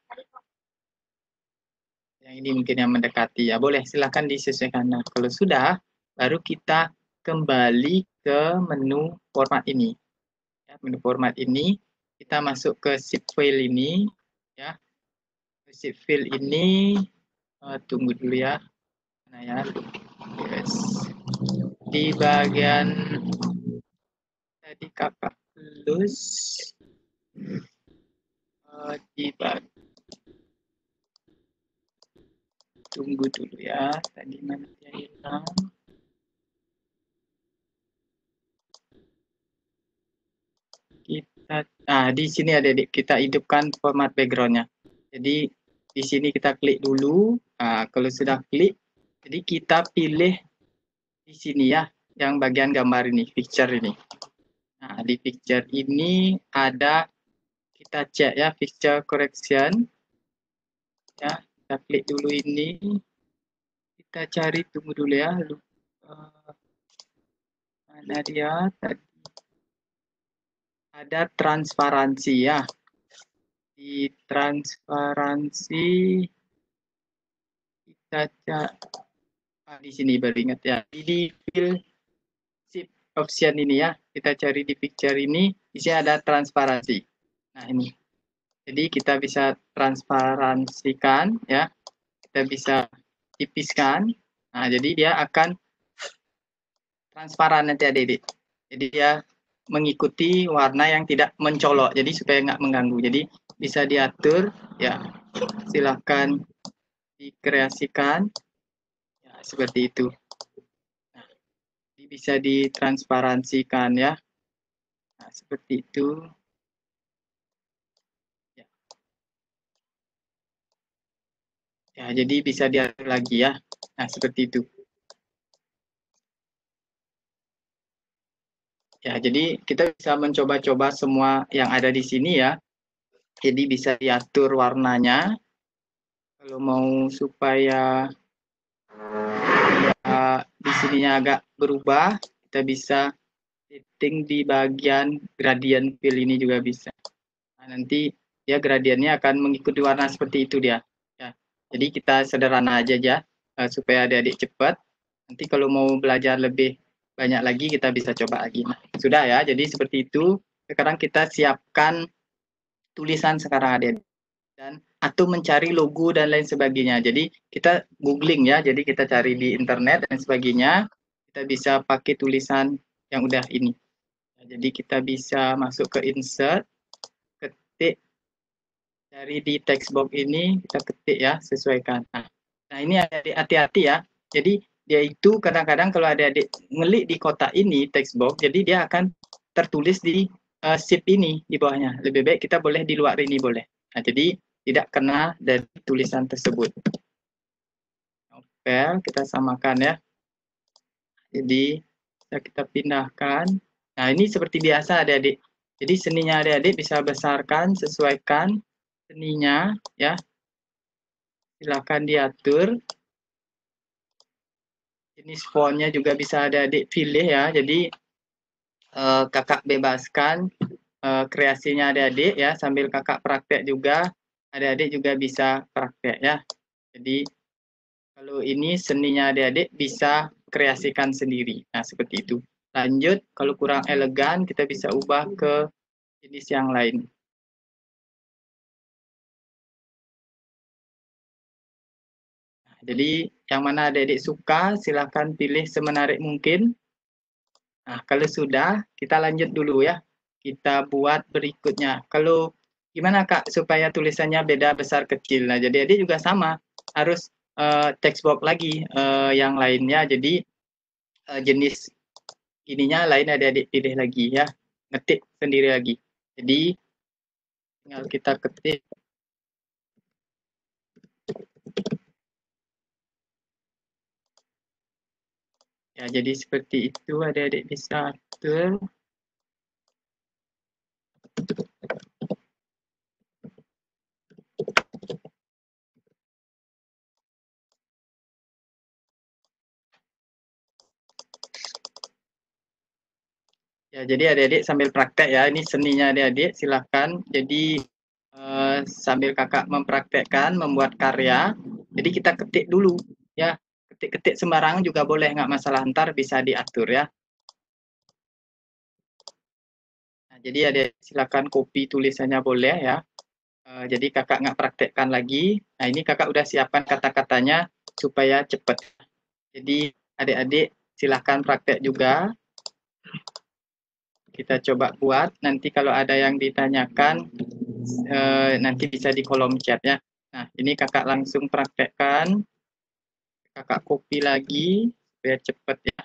Yang ini mungkin yang mendekati ya boleh silahkan disesuaikan. Nah kalau sudah baru kita kembali ke menu format ini ya, menu format ini kita masuk ke zip file ini ya, zip file ini uh, tunggu dulu ya. Nah ya yes. Di bagian tadi kakak lulus uh, di bagian tunggu dulu ya, tadi mana dia hilang. Kita, nah di sini adik-adik kita hidupkan format backgroundnya. Jadi di sini kita klik dulu. Nah, kalau sudah klik, jadi kita pilih di sini ya, yang bagian gambar ini, picture ini. Nah di picture ini ada kita cek ya, picture correction. Ya, kita klik dulu ini. Kita cari, tunggu dulu ya. Uh, mana dia tadi? Ada transparansi ya. Di transparansi kita ah, di sini baru ingat ya. Di fill zip option ini ya. Kita cari di picture ini. Di sini ada transparansi. Nah ini. Jadi kita bisa transparansikan ya. Kita bisa tipiskan. Nah jadi dia akan transparan nanti adik-adik. Jadi dia mengikuti warna yang tidak mencolok. Jadi supaya nggak mengganggu. Jadi bisa diatur ya. Silahkan dikreasikan ya, seperti itu. Nah, bisa ditransparansikan ya. Nah, seperti itu. Ya. Ya, jadi bisa diatur lagi ya. Nah, seperti itu. Ya, jadi kita bisa mencoba-coba semua yang ada di sini ya. Jadi bisa diatur warnanya. Kalau mau supaya ya, di sininya agak berubah, kita bisa setting di bagian gradient fill ini juga bisa. Nah, nanti ya gradiennya akan mengikuti warna seperti itu dia. Ya. Jadi kita sederhana aja ya. uh, supaya adik-adik cepat. Nanti kalau mau belajar lebih banyak lagi kita bisa coba lagi. Nah, sudah ya. Jadi seperti itu. Sekarang kita siapkan tulisan sekarang adik-adik dan atau mencari logo dan lain sebagainya. Jadi kita googling ya. Jadi kita cari di internet dan sebagainya. Kita bisa pakai tulisan yang udah ini. Jadi kita bisa masuk ke insert, ketik dari di text box ini kita ketik ya, sesuaikan. Nah, nah ini hati-hati ya. Jadi dia itu kadang-kadang kalau ada adik ngelik di kotak ini text box, jadi dia akan tertulis di uh, shift ini di bawahnya. Lebih baik kita boleh di luar ini boleh. Nah, jadi tidak kena dari tulisan tersebut. Novel kita samakan ya. Jadi kita pindahkan. Nah, ini seperti biasa adik-adik. Jadi seninya adik-adik bisa besarkan, sesuaikan seninya ya. Silakan diatur. Jenis fontnya juga bisa adik-adik pilih ya. Jadi eh, kakak bebaskan eh, kreasinya adik-adik ya, sambil kakak praktek juga. Adik-adik juga bisa praktek ya. Jadi kalau ini seninya adik-adik bisa kreasikan sendiri. Nah, seperti itu. Lanjut, kalau kurang elegan kita bisa ubah ke jenis yang lain. Jadi yang mana adik-adik suka silahkan pilih semenarik mungkin. Nah, kalau sudah kita lanjut dulu ya. Kita buat berikutnya. Kalau gimana Kak supaya tulisannya beda besar kecil. Nah, jadi adik juga sama harus uh, text box lagi uh, yang lainnya. Jadi uh, jenis ininya lain adik-adik pilih lagi ya. Ngetik sendiri lagi. Jadi tinggal kita ketik. Ya, jadi seperti itu adik-adik bisa atur. Ya, jadi adik-adik sambil praktek ya. Ini seninya adik-adik, silahkan. Jadi eh, sambil kakak mempraktekkan, membuat karya. Jadi kita ketik dulu ya. Ketik-ketik sembarangan juga boleh, nggak masalah, ntar bisa diatur ya. Nah, jadi adik silakan copy tulisannya boleh ya. Uh, jadi kakak nggak praktekkan lagi. Nah, ini kakak udah siapkan kata-katanya supaya cepat. Jadi adik-adik silahkan praktek juga. Kita coba buat. Nanti kalau ada yang ditanyakan, uh, nanti bisa di kolom chat ya. Nah, ini kakak langsung praktekkan. Kakak copy lagi supaya cepat ya.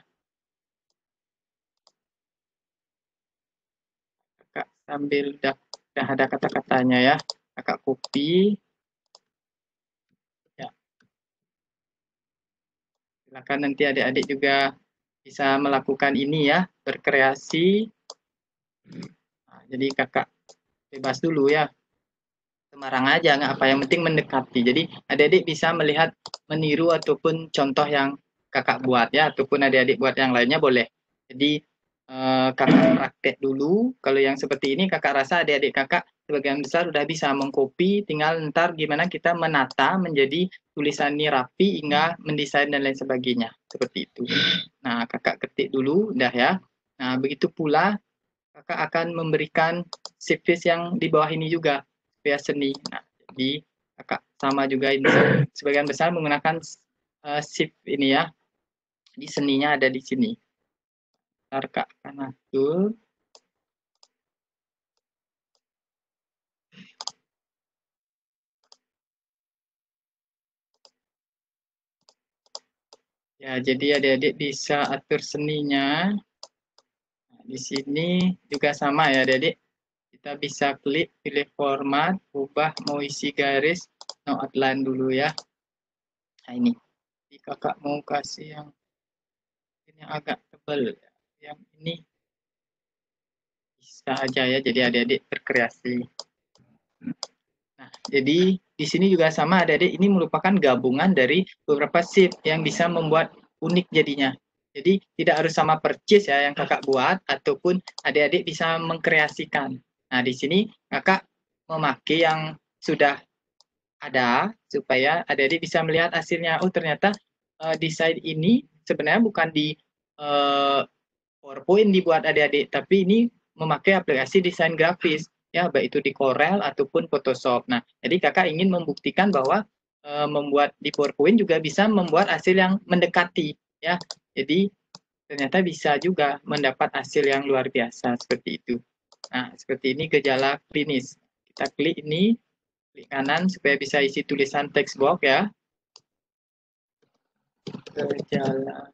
Kakak sambil udah, udah ada kata-katanya ya. Kakak copy. Ya. Silakan nanti adik-adik juga bisa melakukan ini ya, berkreasi. Nah, jadi kakak bebas dulu ya. Sembarang aja, nggak apa, yang penting mendekati. Jadi adik-adik bisa melihat, meniru ataupun contoh yang kakak buat ya, ataupun adik-adik buat yang lainnya boleh. Jadi eh, kakak praktek dulu. Kalau yang seperti ini kakak rasa adik-adik kakak sebagian besar udah bisa mengcopy, tinggal ntar gimana kita menata menjadi tulisan ini rapi hingga mendesain dan lain sebagainya. Seperti itu. Nah, kakak ketik dulu, udah ya. Nah, begitu pula kakak akan memberikan shift yang di bawah ini juga. Supaya seni. Nah, jadi kakak sama juga ini sebagian besar menggunakan uh, shift ini ya. Di seninya ada di sini. Ntar kak akan atur. Ya, jadi adik-adik bisa atur seninya. Nah, di sini juga sama ya adik-adik. Kita bisa klik, pilih format, ubah mau isi garis, no outline dulu ya. Nah ini, jadi kakak mau kasih yang ini agak tebal, yang ini bisa aja ya, jadi adik-adik berkreasi. Nah, jadi di sini juga sama adik-adik, ini merupakan gabungan dari beberapa shift yang bisa membuat unik jadinya. Jadi tidak harus sama persis ya yang kakak buat, ataupun adik-adik bisa mengkreasikan. Nah, di sini kakak memakai yang sudah ada supaya adik-adik bisa melihat hasilnya. Oh, ternyata uh, desain ini sebenarnya bukan di uh, PowerPoint dibuat adik-adik, tapi ini memakai aplikasi desain grafis, ya, baik itu di Corel ataupun Photoshop. Nah, jadi kakak ingin membuktikan bahwa uh, membuat di PowerPoint juga bisa membuat hasil yang mendekati, ya. Jadi ternyata bisa juga mendapat hasil yang luar biasa seperti itu. Nah, seperti ini gejala klinis. Kita klik ini, klik kanan supaya bisa isi tulisan text box, ya. Gejala.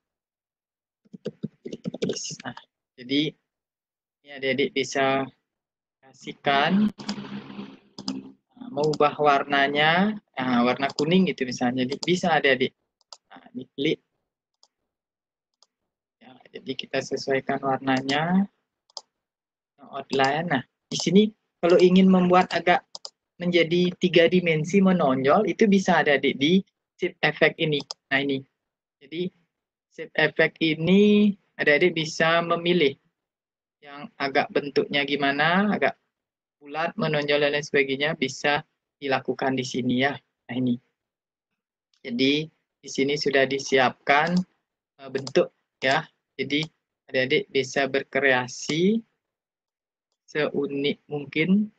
Nah, jadi ini adik-adik bisa kasihkan, nah, mau ubah warnanya, nah, warna kuning gitu misalnya, jadi bisa adik-adik. Nah, diklik. Ya, jadi kita sesuaikan warnanya, outline. Nah, di sini kalau ingin membuat agak menjadi tiga dimensi menonjol, itu bisa adik-adik di shape effect ini. Nah, ini. Jadi shape effect ini adik-adik bisa memilih yang agak bentuknya gimana, agak bulat, menonjol dan lain sebagainya, bisa dilakukan di sini, ya. Nah, ini. Jadi di sini sudah disiapkan uh, bentuk, ya. Jadi adik-adik bisa berkreasi seunik mungkin,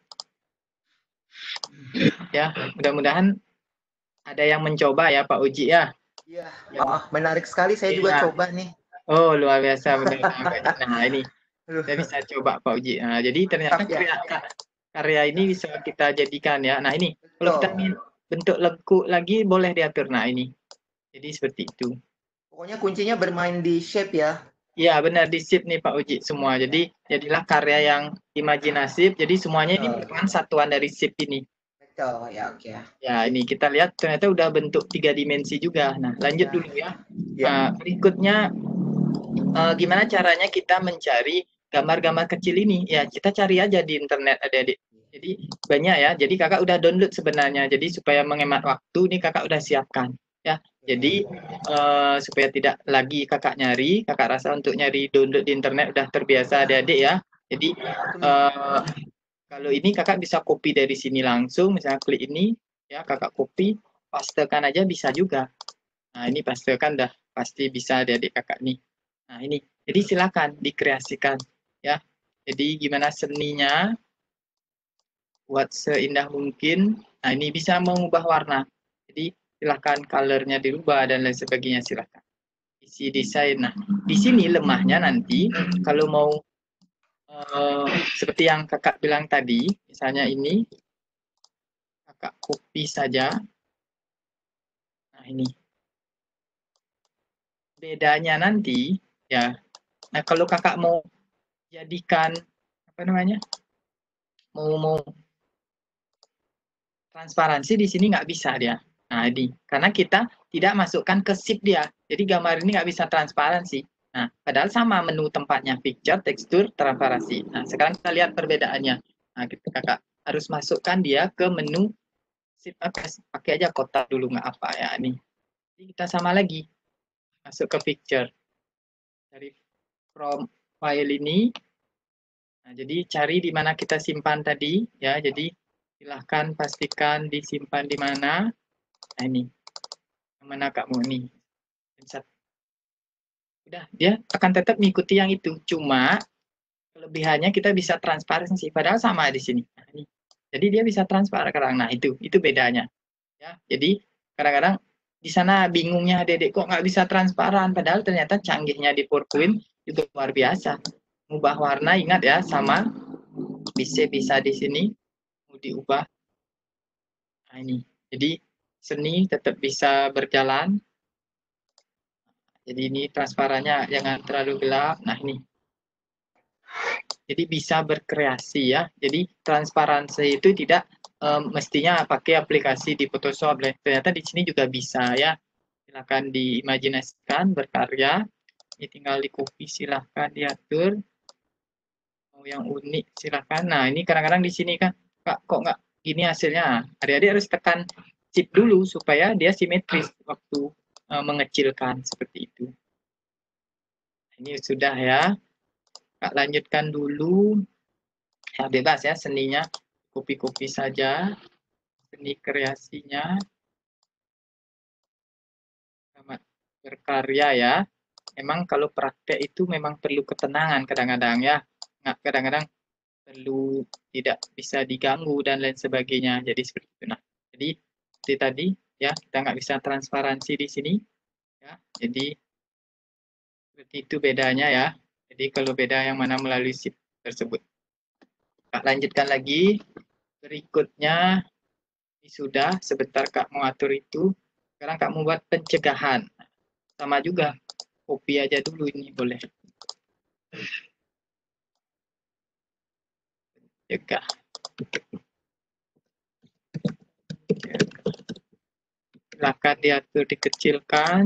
ya. Mudah-mudahan ada yang mencoba, ya, Pak Uji, ya. Iya, oh, menarik sekali. Saya juga Ya. coba nih. Oh, luar biasa. Benar. Nah, ini saya bisa coba Pak Uji. Nah, jadi ternyata Mantap, ya. karya, karya ini bisa kita jadikan, ya. Nah, ini kalau kita Betul. ingin bentuk lekuk lagi boleh diatur. Nah, ini. Jadi seperti itu. Pokoknya kuncinya bermain di shape, ya. Iya, benar, di shape nih Pak Uji semua. Jadi jadilah karya yang imajinatif. Jadi semuanya ini Betul. merupakan satuan dari shape ini. Betul, ya, oke. Ya, ini kita lihat ternyata udah bentuk tiga dimensi juga. Nah, lanjut Ya. dulu, ya. Ya. Nah, berikutnya uh, gimana caranya kita mencari gambar-gambar kecil ini? Ya, kita cari aja di internet, adik-adik. Jadi banyak, ya. Jadi kakak udah download sebenarnya. Jadi supaya menghemat waktu, ini kakak udah siapkan, ya. Jadi uh, supaya tidak lagi kakak nyari, kakak rasa untuk nyari download di internet udah terbiasa adik-adik, ya. Jadi uh, kalau ini kakak bisa copy dari sini langsung, misalnya klik ini, ya, kakak copy, pastekan aja bisa juga. Nah, ini pastekan dah pasti bisa adik-adik kakak nih. Nah, ini. Jadi silakan dikreasikan, ya. Jadi gimana seninya? Buat seindah mungkin. Nah, ini bisa mengubah warna. Jadi silakan color-nya dirubah dan lain sebagainya, silakan. Isi desain. Nah, di sini lemahnya nanti kalau mau uh, seperti yang kakak bilang tadi, misalnya ini kakak copy saja. Nah, ini. Bedanya nanti, ya. Nah, kalau kakak mau jadikan apa namanya? Mau mau transparansi di sini nggak bisa dia. Nah, ini karena kita tidak masukkan ke shape dia. Jadi gambar ini nggak bisa transparansi. Nah, padahal sama menu tempatnya, picture, tekstur, transparansi. Nah, sekarang kita lihat perbedaannya. Nah, kita kakak harus masukkan dia ke menu shape. Pakai aja kotak dulu, nggak apa ya ini. Jadi kita sama lagi masuk ke picture dari from file ini. Nah, jadi cari di mana kita simpan tadi, ya. Jadi silahkan pastikan disimpan di mana. Nah, ini yang mana kamu nih? Udah, dia akan tetap mengikuti yang itu. Cuma kelebihannya kita bisa transparansi. Padahal sama di sini. Nah, ini. Jadi dia bisa transparan sekarang. Nah, itu itu bedanya. Ya, jadi kadang-kadang di sana bingungnya Dedek kok nggak bisa transparan. Padahal ternyata canggihnya di PowerPoint juga luar biasa. Mengubah warna, ingat ya, sama bisa bisa di sini mau diubah. Nah, ini. Jadi seni tetap bisa berjalan. Jadi ini transparannya jangan terlalu gelap. Nah, ini. Jadi bisa berkreasi, ya. Jadi transparansi itu tidak um, mestinya pakai aplikasi di Photoshop. Ternyata di sini juga bisa, ya. Silakan diimajinasikan berkarya. Ini tinggal di copy, silahkan diatur. Mau yang unik silahkan. Nah, ini kadang-kadang di sini kan, Kak, kok nggak gini hasilnya? Adik-adik harus tekan shift dulu supaya dia simetris waktu uh, mengecilkan seperti itu. Ini sudah, ya. Kak lanjutkan dulu. Ya, bebas, ya, seninya. Copy-copy saja. Seni kreasinya. Selamat berkarya ya. Memang kalau praktek itu memang perlu ketenangan kadang-kadang ya. Nggak kadang-kadang perlu tidak bisa diganggu dan lain sebagainya. Jadi seperti itu. Nah, jadi seperti tadi ya, kita nggak bisa transparansi di sini ya. Jadi seperti itu bedanya ya. Jadi kalau beda yang mana melalui S I P tersebut. Kak lanjutkan lagi. Berikutnya ini sudah sebentar Kak mau atur itu. Sekarang Kak mau buat pencegahan. Sama juga. Copy aja dulu ini boleh. Cegah. Silakan diatur dikecilkan.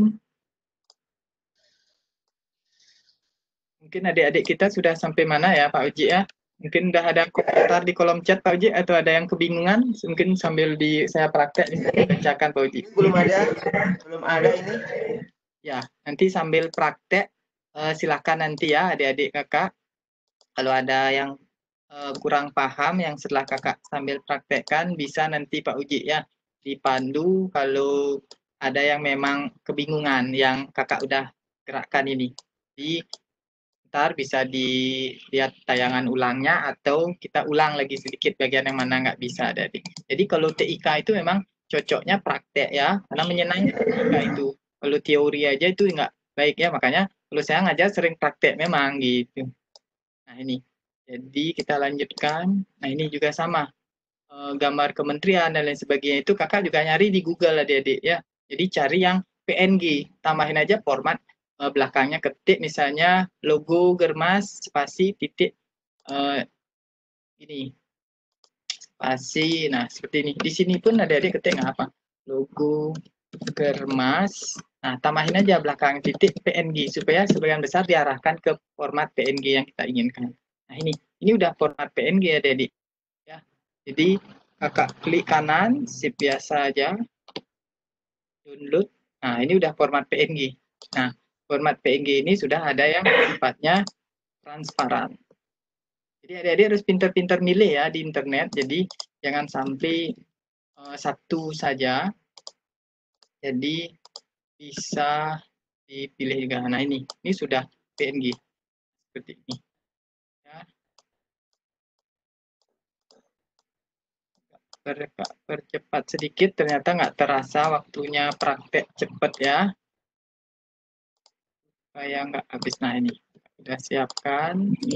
Mungkin adik-adik kita sudah sampai mana ya Pak Uji ya? Mungkin udah ada komentar di kolom chat Pak Uji atau ada yang kebingungan? Mungkin sambil di saya praktek bisa dibacakan Pak Uji. Belum ada, belum ada ini. Ya, nanti sambil praktek uh, silakan nanti ya adik-adik kakak. Kalau ada yang uh, kurang paham yang setelah kakak sambil praktekkan bisa nanti Pak Uji ya dipandu kalau ada yang memang kebingungan yang kakak udah gerakkan ini. Di ntar bisa dilihat tayangan ulangnya atau kita ulang lagi sedikit bagian yang mana nggak bisa adik. Jadi kalau T I K itu memang cocoknya praktek ya, karena menyenangkan T I K itu. Kalau teori aja itu nggak baik ya, makanya kalau saya ngajar sering praktek memang gitu. Nah ini, jadi kita lanjutkan. Nah ini juga sama, e, gambar kementerian dan lain sebagainya itu kakak juga nyari di Google adik-adik ya. Jadi cari yang P N G, tambahin aja format e, belakangnya ketik misalnya logo Germas spasi titik e, ini spasi. Nah seperti ini. Di sini pun adik-adik ketik nggak apa, logo Germas. Nah, tambahin aja belakang titik P N G supaya sebagian besar diarahkan ke format P N G yang kita inginkan. Nah, ini ini udah format P N G ya, Adik. Ya. Jadi, kakak klik kanan, sip biasa aja. Download. Nah, ini udah format P N G. Nah, format P N G ini sudah ada yang sifatnya transparan. Jadi, adik-adik harus pintar-pintar milih ya di internet. Jadi, jangan sampai uh, satu saja. Jadi, bisa dipilih juga. Nah ini, ini sudah P N G seperti ini. Ya. Per, percepat sedikit, ternyata nggak terasa waktunya praktek cepat ya. Supaya nggak habis. Nah ini, sudah siapkan.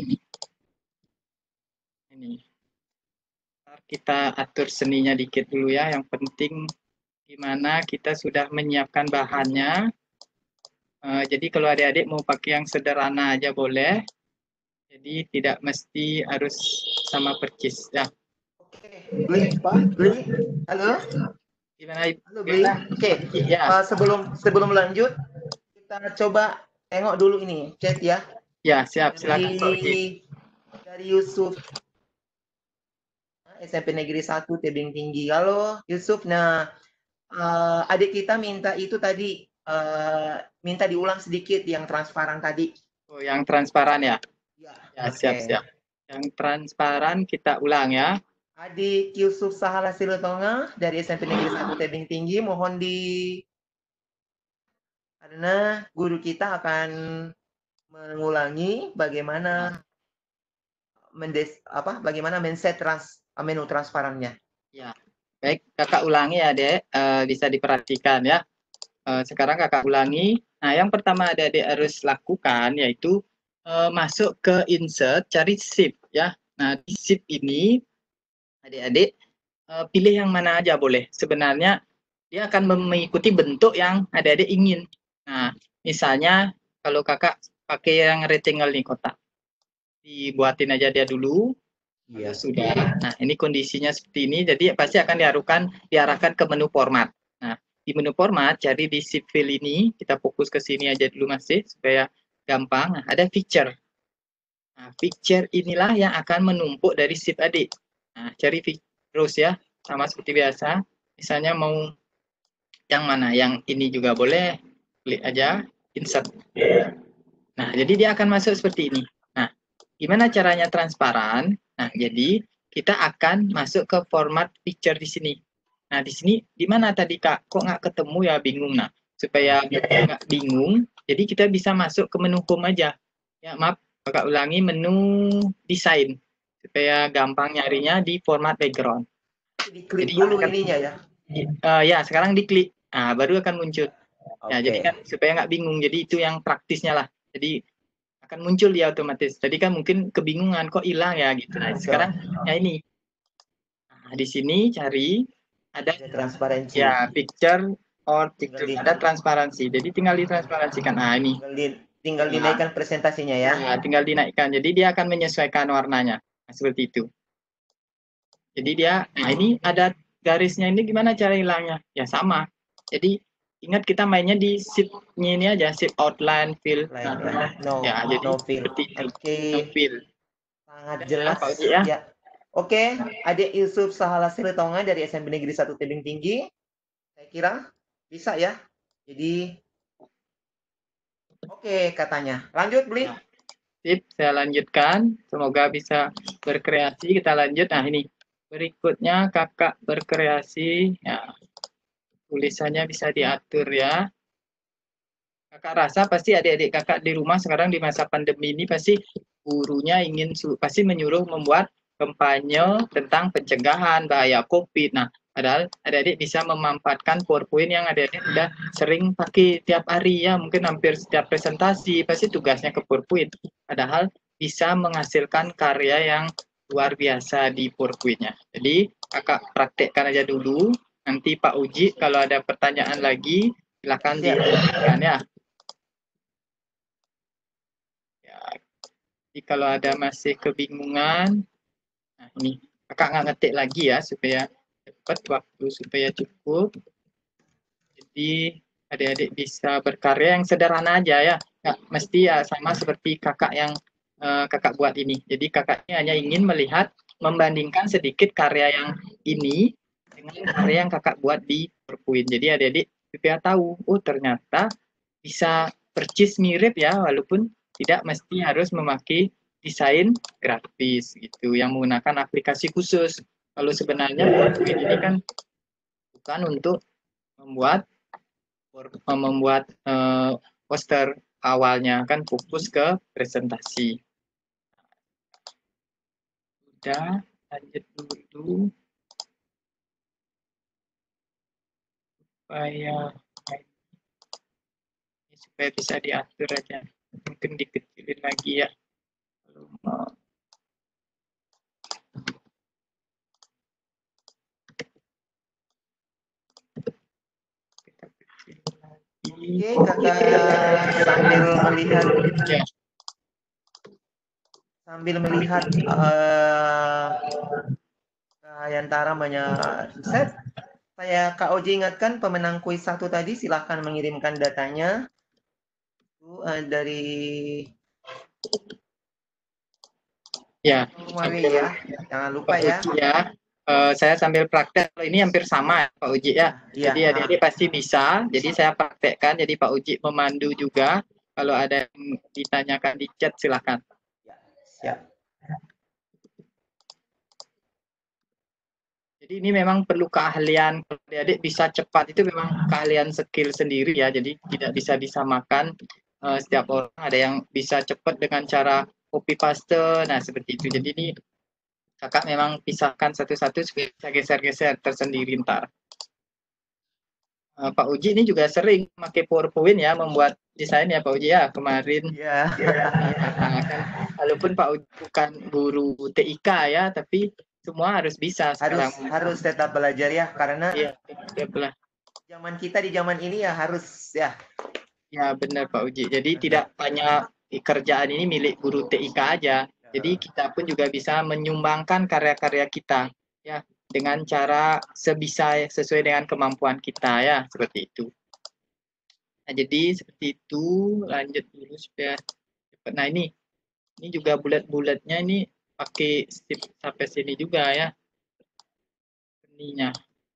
Ini. Ntar kita atur seninya dikit dulu ya. Yang penting gimana kita sudah menyiapkan bahannya. Uh, jadi kalau adik-adik mau pakai yang sederhana aja boleh. Jadi tidak mesti harus sama percis ya. Beli, Pak? Beli? Halo? Gimana? Halo, Beli? Oke, okay. Ya. Uh, sebelum sebelum lanjut, kita coba tengok dulu ini chat ya. Ya, siap. Silakan. Dari, dari Yusuf, S M P Negeri satu Tebing Tinggi. Halo, Yusuf. Nah, uh, adik kita minta itu tadi, uh, minta diulang sedikit yang transparan tadi. Oh, yang transparan ya? Ya, ya siap, okay. siap. Yang transparan kita ulang ya. Adik Yusuf Sahala Silotonga dari S M P Negeri satu Tebing Tinggi, mohon di karena guru kita akan mengulangi bagaimana mendes apa bagaimana men-set trans menu transparannya. Ya. Baik, kakak ulangi ya, Dek. Uh, bisa diperhatikan ya. Uh, sekarang kakak ulangi. Nah, yang pertama adik-adik harus lakukan yaitu uh, masuk ke insert, cari shift ya. Nah, di shift ini adik-adik uh, pilih yang mana aja boleh. Sebenarnya dia akan mengikuti bentuk yang adik-adik ingin. Nah, misalnya kalau kakak pakai yang rectangle nih kotak, dibuatin aja dia dulu. Iya. Sudah. Nah, ini kondisinya seperti ini. Jadi pasti akan diarahkan diarahkan ke menu format. Nah, di menu format, cari di shift fill ini, kita fokus ke sini aja dulu masih supaya gampang. Nah, ada feature. Nah, feature inilah yang akan menumpuk dari shift adik. Nah, cari terus ya, sama seperti biasa. Misalnya mau yang mana? Yang ini juga boleh. Klik aja, insert. Nah, jadi dia akan masuk seperti ini. Nah, gimana caranya transparan? Nah, jadi kita akan masuk ke format picture di sini. Nah, di sini di mana tadi Kak? Kok nggak ketemu ya? Bingung. Nah, supaya nggak bingung. Jadi kita bisa masuk ke menu home aja. Ya maaf, kakak ulangi menu desain supaya gampang nyarinya di format background. Diklik Jadi dulu akan, ininya ya. uh, ya sekarang diklik, nah baru akan muncul. Oke. Ya jadi kan supaya nggak bingung. Jadi itu yang praktisnya lah. Jadi akan muncul dia otomatis. Tadi kan mungkin kebingungan kok hilang ya gitu. Nah sekarang ya ini. Nah, di sini cari ada transparansi. ya picture or picture ada transparansi. Jadi tinggal ditransparansikan. Nah ini. Tinggal, di, tinggal dinaikkan presentasinya ya. Nah, tinggal dinaikkan. Jadi dia akan menyesuaikan warnanya. Nah, seperti itu. Jadi dia, nah ini ada garisnya ini gimana cara hilangnya? Ya sama. Jadi ingat kita mainnya di sheet-nya ini aja, sheet outline, fill. Lain, Nah, no, ya, jadi no fill. seperti itu. Oke. No fill. Sangat Ya, jelas. Pak Uji, ya. Ya. Oke, adik Yusuf Sahala Silitonga dari S M P Negeri satu Tebing Tinggi. Saya kira bisa ya. Jadi oke katanya. Lanjut, Beli. Nah, sip, saya lanjutkan. Semoga bisa berkreasi. Kita lanjut. Nah, ini berikutnya kakak berkreasi. Ya, tulisannya bisa diatur ya. Kakak rasa pasti adik-adik kakak di rumah sekarang di masa pandemi ini pasti gurunya ingin pasti menyuruh membuat kampanye tentang pencegahan bahaya COVID. Nah, padahal adik-adik bisa memanfaatkan PowerPoint yang adik-adik sudah sering pakai tiap hari ya, mungkin hampir setiap presentasi pasti tugasnya ke PowerPoint. Padahal bisa menghasilkan karya yang luar biasa di PowerPoint-nya. Jadi, kakak praktekkan aja dulu. Nanti Pak Uji kalau ada pertanyaan lagi silakan ditanyakan ya. Jadi kalau ada masih kebingungan, nah ini kakak nggak ngetik lagi ya supaya cepat waktu supaya cukup. Jadi adik-adik bisa berkarya yang sederhana aja ya, nggak mesti ya sama seperti kakak yang uh, kakak buat ini. Jadi kakaknya hanya ingin melihat membandingkan sedikit karya yang ini dengan karya yang kakak buat di PowerPoint. Jadi adik-adik supaya tahu, oh ternyata bisa percis mirip ya, walaupun tidak mesti harus memakai desain grafis gitu yang menggunakan aplikasi khusus. Kalau sebenarnya PowerPoint ini kan bukan untuk membuat membuat uh, poster, awalnya kan fokus ke presentasi. Udah, lanjut dulu supaya supaya bisa diatur aja. Mungkin dikecilin lagi ya. Kalau mau. Oke, kakak sambil melihat ya. sambil melihat uh, Yantara banyak set. Saya Kak Oji ingatkan pemenang kuis satu tadi silahkan mengirimkan datanya. Itu uh, dari Ya, Mari ya, jangan lupa ya. ya. Uh, saya sambil praktek, ini hampir sama Pak Uji ya. Ya, jadi adik-adik pasti bisa. Jadi saya praktekkan, jadi Pak Uji memandu juga. Kalau ada yang ditanyakan di chat silakan. Ya, siap. Jadi ini memang perlu keahlian. Kalau adik-adik bisa cepat itu memang keahlian skill sendiri ya. Jadi tidak bisa disamakan uh, setiap orang. Ada yang bisa cepat dengan cara copy paste. Nah seperti itu. Jadi ini kakak memang pisahkan satu-satu supaya bisa geser-geser tersendiri ntar. Uh, Pak Uji ini juga sering pakai PowerPoint ya, membuat desain ya Pak Uji ya kemarin. Ya. Nah, kan, walaupun Pak Uji bukan guru T I K ya, tapi semua harus bisa sekarang. Harus harus tetap belajar ya, karena iya, ya, zaman kita di zaman ini ya harus ya. Ya benar Pak Uji. Jadi tidak hanya kerjaan ini milik guru T I K aja. Jadi kita pun juga bisa menyumbangkan karya-karya kita ya dengan cara sebisa sesuai dengan kemampuan kita ya seperti itu. Nah jadi seperti itu, lanjut dulu supaya cepat. Nah ini ini juga bulat-bulatnya ini pakai stip sampai sini juga ya. Ininya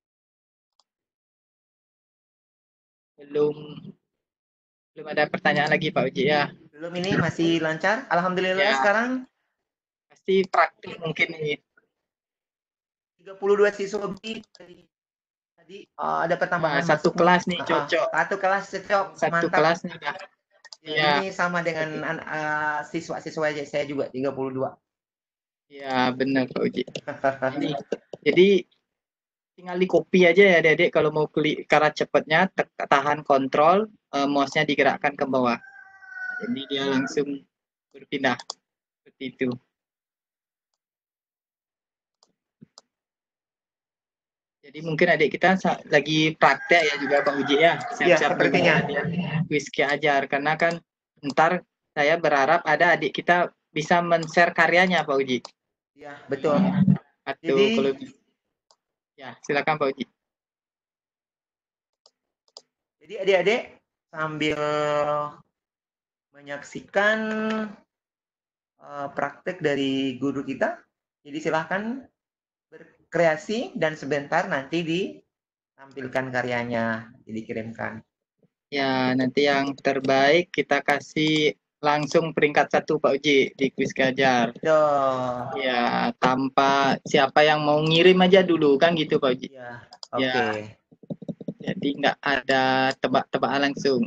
belum belum ada pertanyaan lagi Pak Uji ya. Belum, ini masih lancar. Alhamdulillah ya. Sekarang pasti praktik mungkin ini. tiga puluh dua siswa tadi Jadi uh, ada pertambahan Nah, satu masuk kelas nih uh, uh, cocok. satu kelas cocok, Satu mantap. kelas nih udah. Ya, Ya. ini sama dengan uh, siswa-siswa saya juga tiga puluh dua. Ya, benar Pak Uji. Jadi, jadi tinggal di copy aja ya adik-adik kalau mau klik cara cepatnya tahan kontrol, uh, mouse-nya digerakkan ke bawah. Jadi dia langsung berpindah seperti itu. Jadi mungkin adik kita lagi praktek ya juga Pak Uji ya. Siap-siap ya, sepertinya Quiz Ajar karena kan ntar saya berharap ada adik kita bisa men-share karyanya Pak Uji. Ya, betul. Atau Jadi kalau ya silakan Pak Uji. Jadi adik-adik sambil menyaksikan uh, praktek dari guru kita, jadi silahkan berkreasi dan sebentar nanti ditampilkan karyanya, dikirimkan. Ya, nanti yang terbaik kita kasih langsung peringkat satu Pak Uji di Quiz Ajar. Betul. Ya, tanpa siapa yang mau ngirim aja dulu kan gitu Pak Uji. Ya, oke. Okay. Ya, jadi nggak ada tebak-tebakan langsung.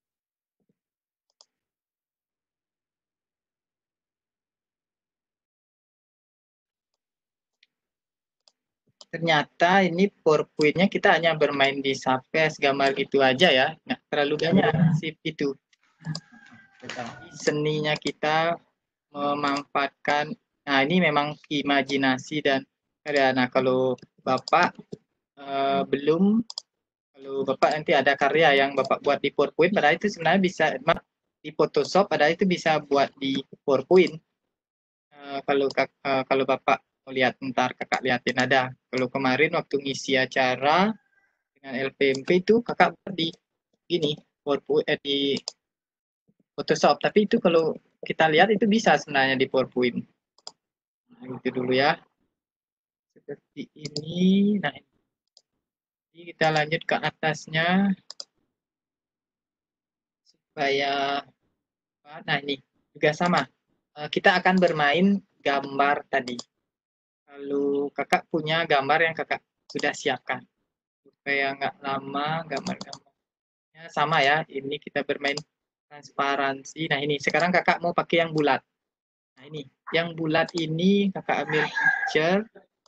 Ternyata ini PowerPoint-nya kita hanya bermain di Sapes, gambar gitu aja ya, nggak terlalu banyak sip itu. Seninya kita memanfaatkan, nah ini memang imajinasi dan karya. Nah kalau Bapak eh, belum, kalau Bapak nanti ada karya yang Bapak buat di PowerPoint, padahal itu sebenarnya bisa di Photoshop, padahal itu bisa buat di PowerPoint. Eh, kalau uh, kalau Bapak mau lihat ntar kakak liatin ada. Kalau kemarin waktu ngisi acara dengan L P M P itu kakak di ini PowerPoint eh, di Photoshop, tapi itu kalau kita lihat itu bisa sebenarnya di PowerPoint. Nah, itu dulu ya. Seperti ini. Nah, ini kita lanjut ke atasnya supaya nah ini juga sama. Kita akan bermain gambar tadi. Lalu kakak punya gambar yang kakak sudah siapkan. Supaya nggak lama gambar-gambarnya sama ya. Ini kita bermain transparansi. Nah ini sekarang kakak mau pakai yang bulat. Nah ini yang bulat ini kakak ambil picture,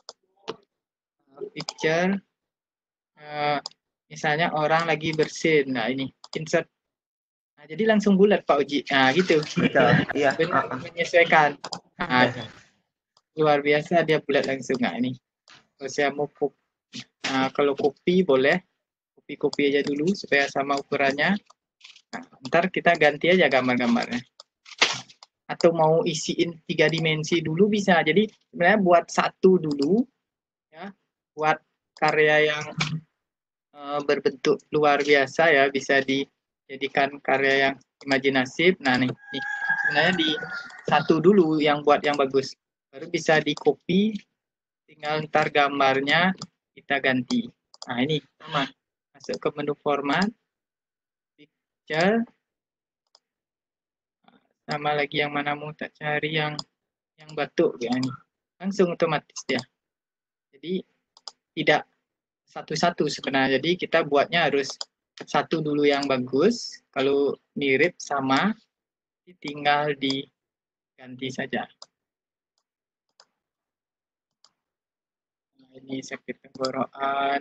picture. Uh, misalnya orang lagi bersin. Nah ini insert. Nah, jadi langsung bulat Pak Uji. Nah gitu. Betul. Iya. Benar menyesuaikan. Nah, luar biasa dia bulat langsung. Nah ini. Kalau saya mau copy, nah, kalau copy boleh. Copy-copy aja dulu supaya sama ukurannya. Nah, ntar kita ganti aja gambar-gambarnya. Atau mau isiin tiga dimensi dulu bisa. Jadi sebenarnya buat satu dulu, ya, buat karya yang uh, berbentuk luar biasa ya, bisa dijadikan karya yang imajinasif. Nah nih, nih, sebenarnya di satu dulu yang buat yang bagus. Baru bisa di copy, tinggal ntar gambarnya kita ganti. Nah ini sama. Masuk ke menu format, picture, sama lagi yang mana mau tak cari yang yang batuk ya ini langsung otomatis dia. Jadi tidak satu-satu sebenarnya. Jadi kita buatnya harus satu dulu yang bagus. Kalau mirip sama, tinggal diganti saja. Nah, ini sakit tenggorokan.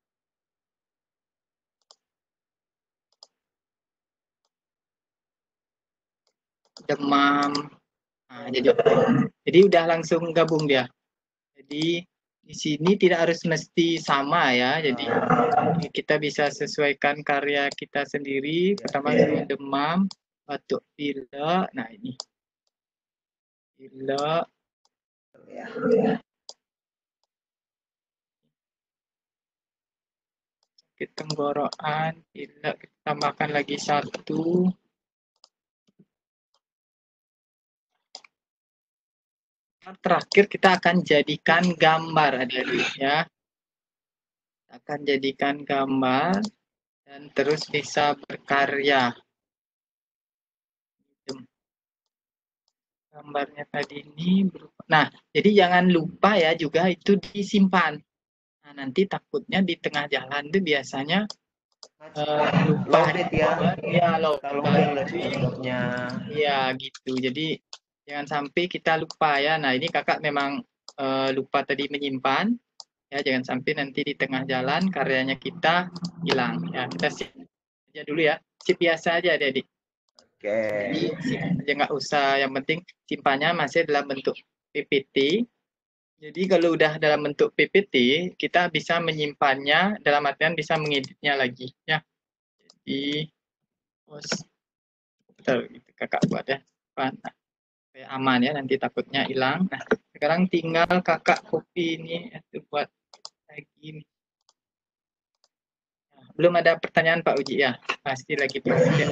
Demam. Nah, jadi jadi udah langsung gabung dia. Jadi di sini tidak harus mesti sama ya. Jadi kita bisa sesuaikan karya kita sendiri. Pertama demam, batuk pilek. Nah ini pilek. Sakit tenggorokan, pilek. Kita tambahkan lagi satu. Terakhir kita akan jadikan gambar adik-adik ya. Akan jadikan gambar dan terus bisa berkarya. Gambarnya tadi ini berupa. Nah, jadi jangan lupa ya juga itu disimpan. Nah, nanti takutnya di tengah jalan tuh biasanya uh, low lupa bed ya. ya low Kalau mungkin laptopnya. Iya gitu. Jadi jangan sampai kita lupa ya. Nah ini kakak memang uh, lupa tadi menyimpan. Ya jangan sampai nanti di tengah jalan karyanya kita hilang. Ya kita sip aja dulu ya. Sip biasa aja adik-adik. Oke. Jadi sip aja nggak usah. Yang penting simpannya masih dalam bentuk P P T. Jadi kalau udah dalam bentuk P P T, kita bisa menyimpannya dalam artian bisa mengeditnya lagi ya. Jadi Tuh, gitu, kakak buat ya. Nah, supaya aman ya, nanti takutnya hilang. Nah, sekarang tinggal kakak copy ini itu buat lagi nih. Nah, belum ada pertanyaan Pak Uji ya? Pasti lagi praktek.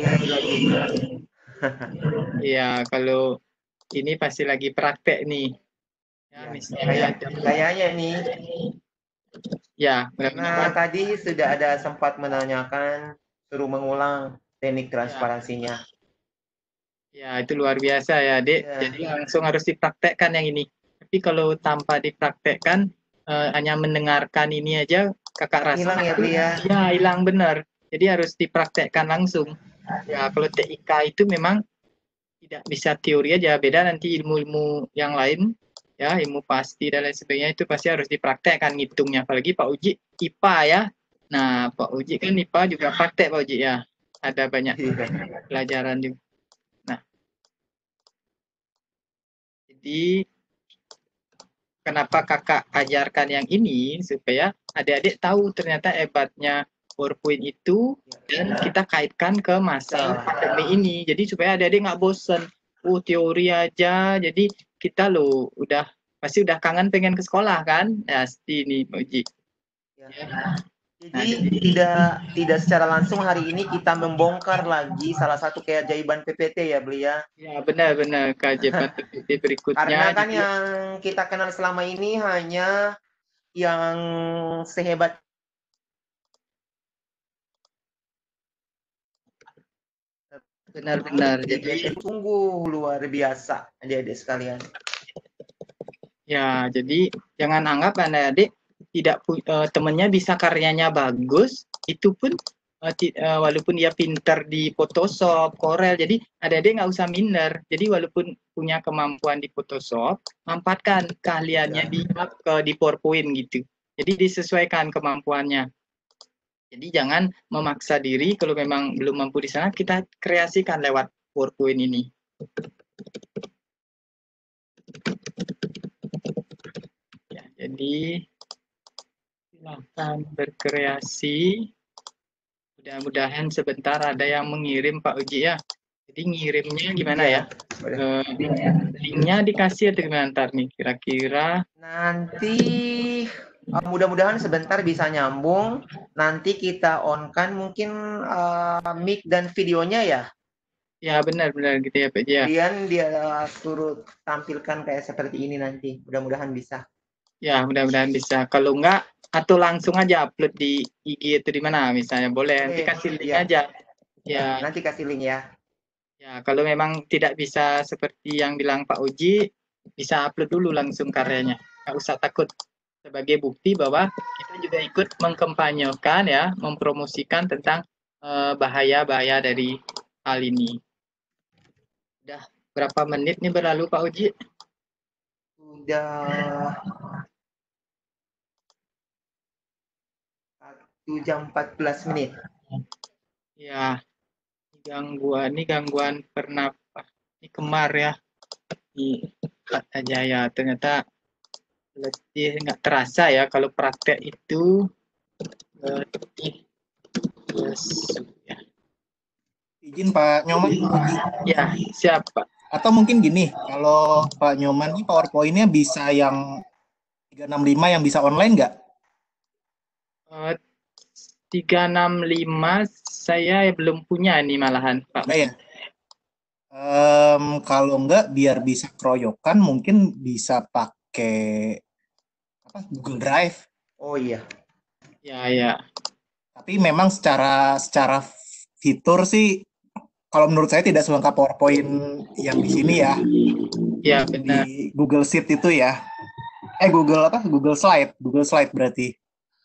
Iya, kalau ini pasti lagi praktek nih. Ya, ya, misalnya kayak, ada kayaknya nih. Ya, nah tadi sudah ada sempat menanyakan suruh mengulang teknik transparansinya. Ya, itu luar biasa ya, Dek. Ya. Jadi langsung harus dipraktekkan yang ini. Tapi kalau tanpa dipraktekkan, uh, hanya mendengarkan ini aja, kakak rasa hilang ya, Bli ya? Ya, hilang benar. Jadi harus dipraktekkan langsung. Ya, kalau T I K itu memang tidak bisa teori aja, beda nanti ilmu-ilmu yang lain, ya, ilmu pasti dan lain sebagainya itu pasti harus dipraktekkan ngitungnya. Apalagi Pak Uji I P A ya. Nah, Pak Uji kan I P A juga praktek Pak Uji ya. Ada banyak pelajaran juga. Jadi kenapa kakak ajarkan yang ini supaya adik-adik tahu ternyata hebatnya PowerPoint itu dan kita kaitkan ke masa pandemi ini. Jadi supaya adik-adik nggak bosen. Oh teori aja. Jadi kita loh udah pasti udah kangen pengen ke sekolah kan? Pasti nih Pak Uji. Ya. Jadi, nah, jadi tidak tidak secara langsung hari ini kita membongkar lagi salah satu keajaiban P P T ya, Bli ya. Ya benar-benar keajaiban P P T berikutnya. Karena kan jadi, yang kita kenal selama ini hanya yang sehebat benar-benar. Jadi sungguh luar biasa adik-adik sekalian. Ya, jadi jangan anggap adik-adik tidak uh, temennya bisa karyanya bagus, itu pun uh, uh, walaupun dia pinter di Photoshop, Corel, jadi adik-adik nggak usah minder. Jadi walaupun punya kemampuan di Photoshop, manfaatkan keahliannya ya. di uh, di PowerPoint gitu. Jadi disesuaikan kemampuannya. Jadi jangan memaksa diri kalau memang belum mampu di sana, kita kreasikan lewat PowerPoint ini. Ya, jadi silahkan berkreasi. Mudah-mudahan sebentar ada yang mengirim Pak Uji ya. Jadi ngirimnya gimana ya? ya? Uh, linknya dikasih atau gimana ntar nih kira-kira? Nanti uh, mudah-mudahan sebentar bisa nyambung. Nanti kita on kan mungkin uh, mic dan videonya ya. Ya benar-benar gitu ya Pak Uji ya. Kemudian dia suruh tampilkan kayak seperti ini nanti. Mudah-mudahan bisa. Ya mudah-mudahan bisa. Kalau enggak atau langsung aja upload di I G itu di mana misalnya boleh. Nanti kasih link ya. aja. Ya. Nanti kasih link ya. Ya kalau memang tidak bisa seperti yang bilang Pak Uji, bisa upload dulu langsung karyanya. Nggak usah takut. Sebagai bukti bahwa kita juga ikut mengkampanyekan ya, mempromosikan tentang bahaya-bahaya uh, dari hal ini. Udah berapa menit nih berlalu Pak Uji? Sudah satu jam empat belas menit. Ya, gangguan ini gangguan pernapas. Ini kemar ya. Di Kata Jaya ternyata letih nggak terasa ya kalau praktek itu letih. Yes. Ya. Izin Pak Nyoman. Ya, siapa? Atau mungkin gini, kalau Pak Nyoman ini PowerPoint-nya bisa yang tiga enam lima yang bisa online nggak? Uh, tiga enam lima saya belum punya ini malahan Pak. Nah, ya. Um, kalau nggak biar bisa keroyokan mungkin bisa pakai apa, Google Drive. Oh iya. Ya ya. Tapi memang secara secara fitur sih kalau menurut saya tidak selengkap PowerPoint yang di sini ya. Ya benar. Di Google Sheet itu ya. Eh Google apa? Google Slide, Google Slide berarti.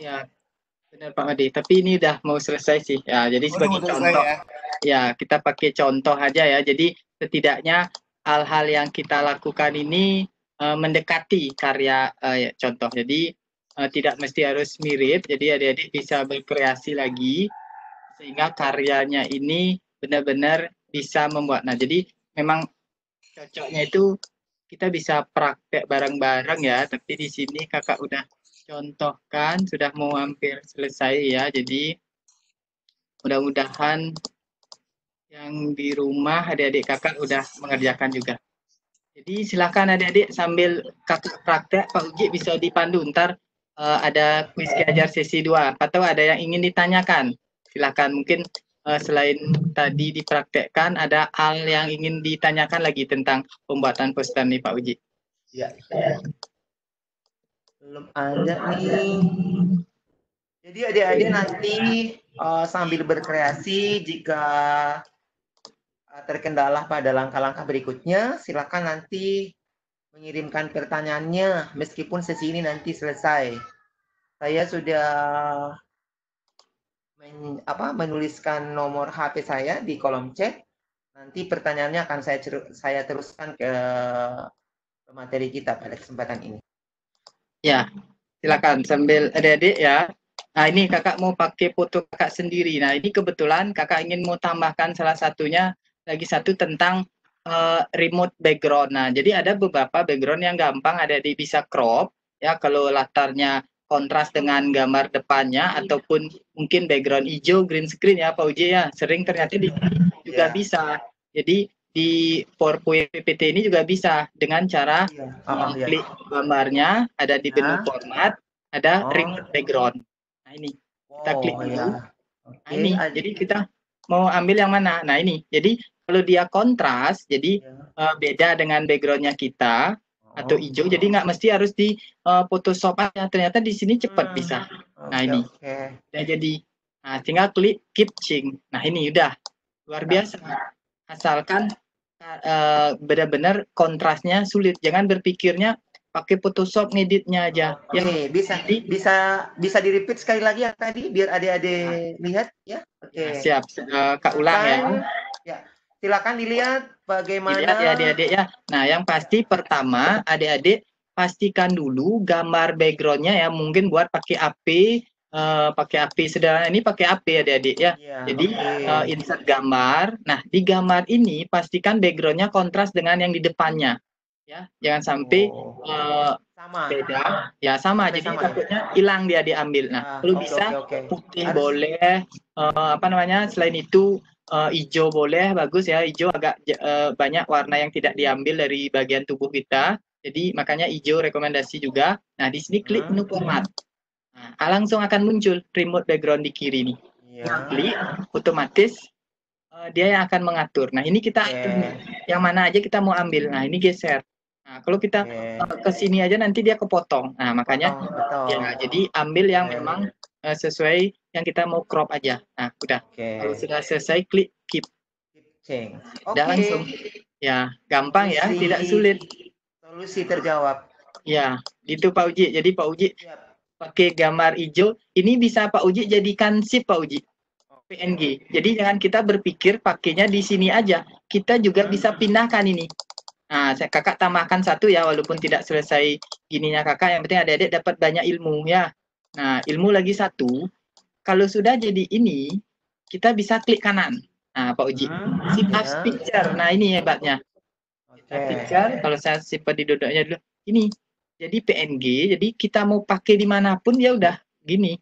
Ya, benar Pak Made. Tapi ini udah mau selesai sih. Ya, jadi Oh, udah sebagai mau selesai contoh, ya. ya kita pakai contoh aja ya. Jadi setidaknya hal-hal yang kita lakukan ini eh, mendekati karya eh, ya, contoh. Jadi eh, tidak mesti harus mirip. Jadi adik-adik bisa berkreasi lagi sehingga karyanya ini benar-benar bisa membuat. Nah, jadi memang cocoknya itu kita bisa praktek bareng-bareng ya. Tapi di sini kakak udah contohkan, sudah mau hampir selesai ya. Jadi mudah-mudahan yang di rumah adik-adik kakak udah mengerjakan juga. Jadi silakan adik-adik sambil kakak praktek, Pak Uji bisa dipandu. Ntar uh, ada kuis keajar sesi dua. Atau ada yang ingin ditanyakan. Silakan, mungkin uh, selain tadi dipraktekkan, ada hal yang ingin ditanyakan lagi tentang pembuatan poster nih Pak Uji. Ya. Belum ada nih. Jadi adik-adik nanti uh, sambil berkreasi, jika uh, terkendala pada langkah-langkah berikutnya, silakan nanti mengirimkan pertanyaannya meskipun sesi ini nanti selesai. Saya sudah men, apa, menuliskan nomor H P saya di kolom chat. Nanti pertanyaannya akan saya saya teruskan ke materi kita pada kesempatan ini. Ya, silakan sambil adik-adik ya. Nah ini kakak mau pakai foto kakak sendiri. Nah ini kebetulan kakak ingin mau tambahkan salah satunya lagi satu tentang uh, remote background. Nah jadi ada beberapa background yang gampang adik-adik bisa crop ya kalau latarnya kontras dengan gambar depannya ataupun mungkin background hijau green screen ya Pak Uji ya. Sering ternyata di juga Ya. bisa. Jadi di PowerPoint P P T ini juga bisa dengan cara Ya. Oh, ya. klik gambarnya, ada di menu Ya. format, ada Oh. remote background. Nah ini kita klik Oh, dulu. ya. Nah ini, Oke. jadi kita mau ambil yang mana? Nah ini, jadi kalau dia kontras, jadi Ya. uh, beda dengan backgroundnya kita atau Oh. hijau, jadi nggak mesti harus di uh, Photoshop aja. Ternyata di sini cepat Hmm. bisa. Nah Oke, ini, oke. udah jadi. Nah tinggal klik keep sync. Nah ini udah luar biasa. Asalkan uh, benar-benar kontrasnya sulit. Jangan berpikirnya pakai Photoshop ngeditnya aja. Oke, Ya, bisa jadi bisa bisa di repeat sekali lagi yang tadi biar adik-adik lihat ya. Oke. ya, siap. Uh, Kak ulang ya. Ya. Silakan dilihat bagaimana. Dilihat ya adik-adik ya. Nah, yang pasti pertama adik-adik pastikan dulu gambar backgroundnya ya. Mungkin buat pakai A P, uh, pakai A P sederhana ini pakai A P adik-adik ya. Ya, Jadi okay. uh, insert gambar. Nah, di gambar ini pastikan backgroundnya kontras dengan yang di depannya. Ya, jangan sampai oh. uh, sama. beda. Ya sama. Sampai Jadi sama, takutnya hilang dia diambil. Nah, ah, kalau okay, bisa okay, okay. putih Harus... boleh. Uh, apa namanya? Selain itu uh, hijau boleh, bagus ya. Hijau agak uh, banyak warna yang tidak diambil dari bagian tubuh kita. Jadi makanya hijau rekomendasi juga. Nah, di sini klik menu format. Nah, langsung akan muncul remote background di kiri nih. Ya. Nah, klik otomatis uh, dia yang akan mengatur. Nah, ini kita okay. atur nih. Yang mana aja kita mau ambil. Nah, ini geser. Nah, kalau kita okay. uh, ke sini aja nanti dia kepotong. Nah, makanya potong, ya jadi ambil yang okay. memang uh, sesuai yang kita mau crop aja. Nah, udah. Okay. Kalau sudah selesai klik keep. Oke. Udah Okay. langsung. Ya, gampang solusi, ya, tidak sulit. Solusi terjawab. Ya, itu Pak Uji. Jadi Pak Uji Siap. Pakai gambar hijau. Ini bisa Pak Uji jadikan zip Pak Uji. P N G. Jadi jangan kita berpikir pakainya di sini aja. Kita juga bisa pindahkan ini. Nah, saya kakak tambahkan satu ya, walaupun tidak selesai gininya kakak. Yang penting adik-adik dapat banyak ilmu ya. Nah, ilmu lagi satu. Kalau sudah jadi ini, kita bisa klik kanan. Nah, Pak Uji. Sip as picture. Nah, ini hebatnya. Sip as picture. Kalau saya simpan di duduknya dulu. Ini. Jadi P N G. Jadi kita mau pakai dimanapun ya udah gini.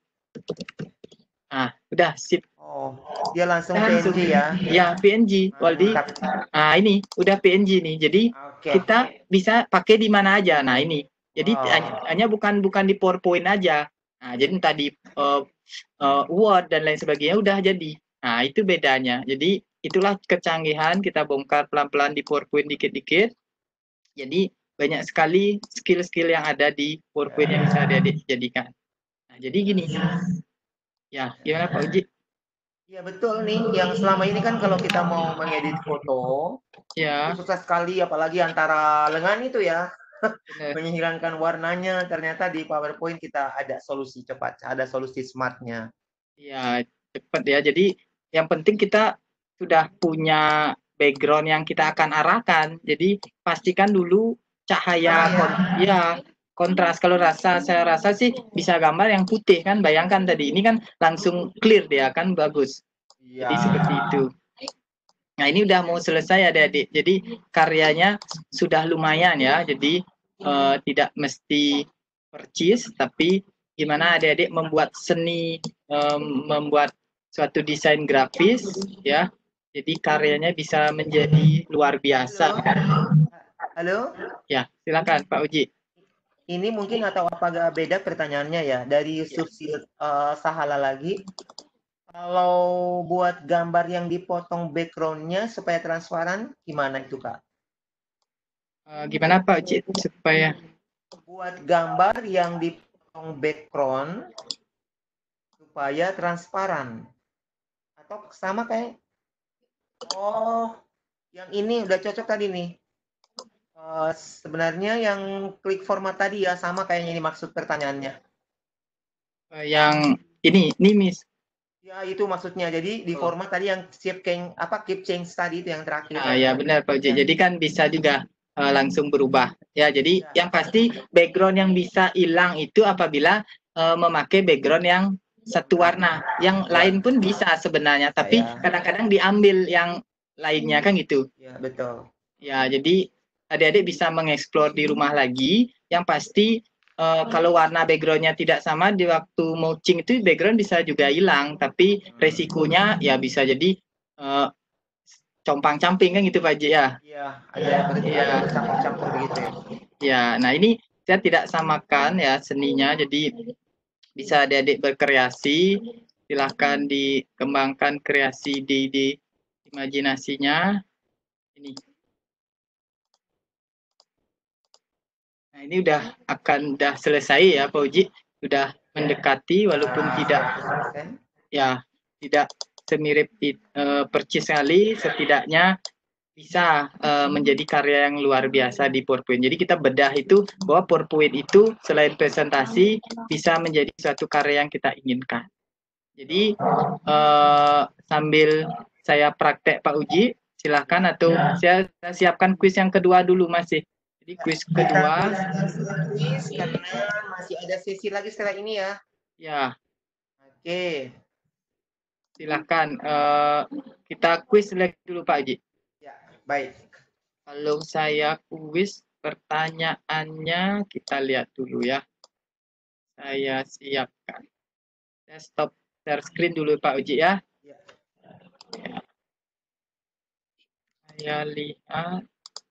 Nah, udah sip. Oh, dia langsung, langsung P N G ya? Ya, P N G. Waldi. Nah, ini udah P N G nih. Jadi okay. kita bisa pakai di mana aja. Nah, ini. Jadi oh. hanya, hanya bukan bukan di PowerPoint aja. Nah, jadi tadi uh, uh, Word dan lain sebagainya udah jadi. Nah, itu bedanya. Jadi itulah kecanggihan kita bongkar pelan-pelan di PowerPoint dikit-dikit. Jadi banyak sekali skill-skill yang ada di PowerPoint yang bisa dijadikan. Nah, jadi gini. Ya, gimana Pak Uji? Ya betul nih, yang selama ini kan kalau kita mau mengedit foto, ya itu susah sekali, apalagi antara lengan itu ya. Benar. menghilangkan warnanya. Ternyata di PowerPoint kita ada solusi cepat, ada solusi smartnya. Ya, cepat ya. Jadi yang penting kita sudah punya background yang kita akan arahkan. Jadi pastikan dulu cahaya, Sama ya. kon ya kontras. Kalau rasa saya rasa sih bisa gambar yang putih kan. Bayangkan tadi ini kan langsung clear dia kan bagus. Jadi Iya. seperti itu. Nah ini udah mau selesai adik-adik. Jadi karyanya sudah lumayan ya. Jadi eh, tidak mesti percis, tapi gimana adik-adik membuat seni, em, membuat suatu desain grafis ya. Jadi karyanya bisa menjadi luar biasa. Halo. Halo. Ya, silakan Pak Uji. Ini mungkin atau apa agak beda pertanyaannya ya. Dari Yusuf uh, Sahala lagi. Kalau buat gambar yang dipotong background-nya supaya transparan, gimana itu Kak? Uh, gimana Pak Uji supaya? Buat gambar yang dipotong background supaya transparan. Atau sama kayak, oh yang ini udah cocok tadi nih. Uh, sebenarnya yang klik format tadi ya, sama kayaknya ini maksud pertanyaannya. Uh, yang ini, ini Miss. Ya itu maksudnya. Jadi di format oh. tadi yang keep change apa keep change tadi itu yang terakhir. Nah, ya benar Pak Uji. Jadi kan bisa juga uh, langsung berubah. Ya, jadi ya. Yang pasti background yang bisa hilang itu apabila uh, memakai background yang satu warna. Yang ya. lain pun bisa sebenarnya, tapi kadang-kadang diambil yang lainnya kan gitu. Ya, betul. Ya, jadi adik-adik bisa mengeksplor di rumah lagi. Yang pasti Uh, kalau warna backgroundnya tidak sama di waktu mouching itu background bisa juga hilang, tapi resikonya ya bisa jadi uh, compang-camping kan gitu Pak Haji ya. Iya, ada ya. campur-campur begitu ya. Ya, nah ini saya tidak samakan ya seninya, jadi bisa adik-adik berkreasi, silahkan dikembangkan kreasi di, di imajinasinya. Ini. Nah, ini udah akan udah selesai ya Pak Uji, sudah mendekati walaupun nah, tidak ya tidak semirip uh, percis sekali, setidaknya bisa uh, menjadi karya yang luar biasa di PowerPoint. Jadi kita bedah itu bahwa PowerPoint itu selain presentasi bisa menjadi suatu karya yang kita inginkan. Jadi uh, sambil saya praktek Pak Uji, silahkan atau saya siapkan kuis yang kedua dulu masih. Jadi kuis kedua. Kuis karena masih ada sesi lagi setelah ini ya. Ya. Oke. Silahkan uh, kita kuis lagi dulu Pak Haji. Ya, baik. Kalau saya kuis pertanyaannya kita lihat dulu ya. Saya siapkan. Saya stop share screen dulu Pak Uji ya. Ya. Ya. Saya lihat.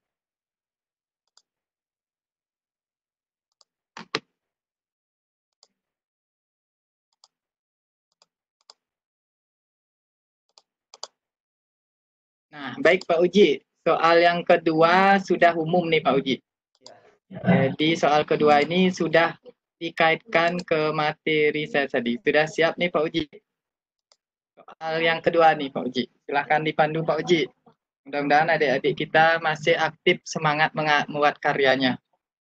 Nah, baik Pak Uji. Soal yang kedua sudah umum nih Pak Uji. Jadi soal kedua ini sudah dikaitkan ke materi saya tadi. Sudah siap nih Pak Uji. Soal yang kedua nih Pak Uji. Silahkan dipandu Pak Uji. Mudah-mudahan adik-adik kita masih aktif semangat membuat karyanya.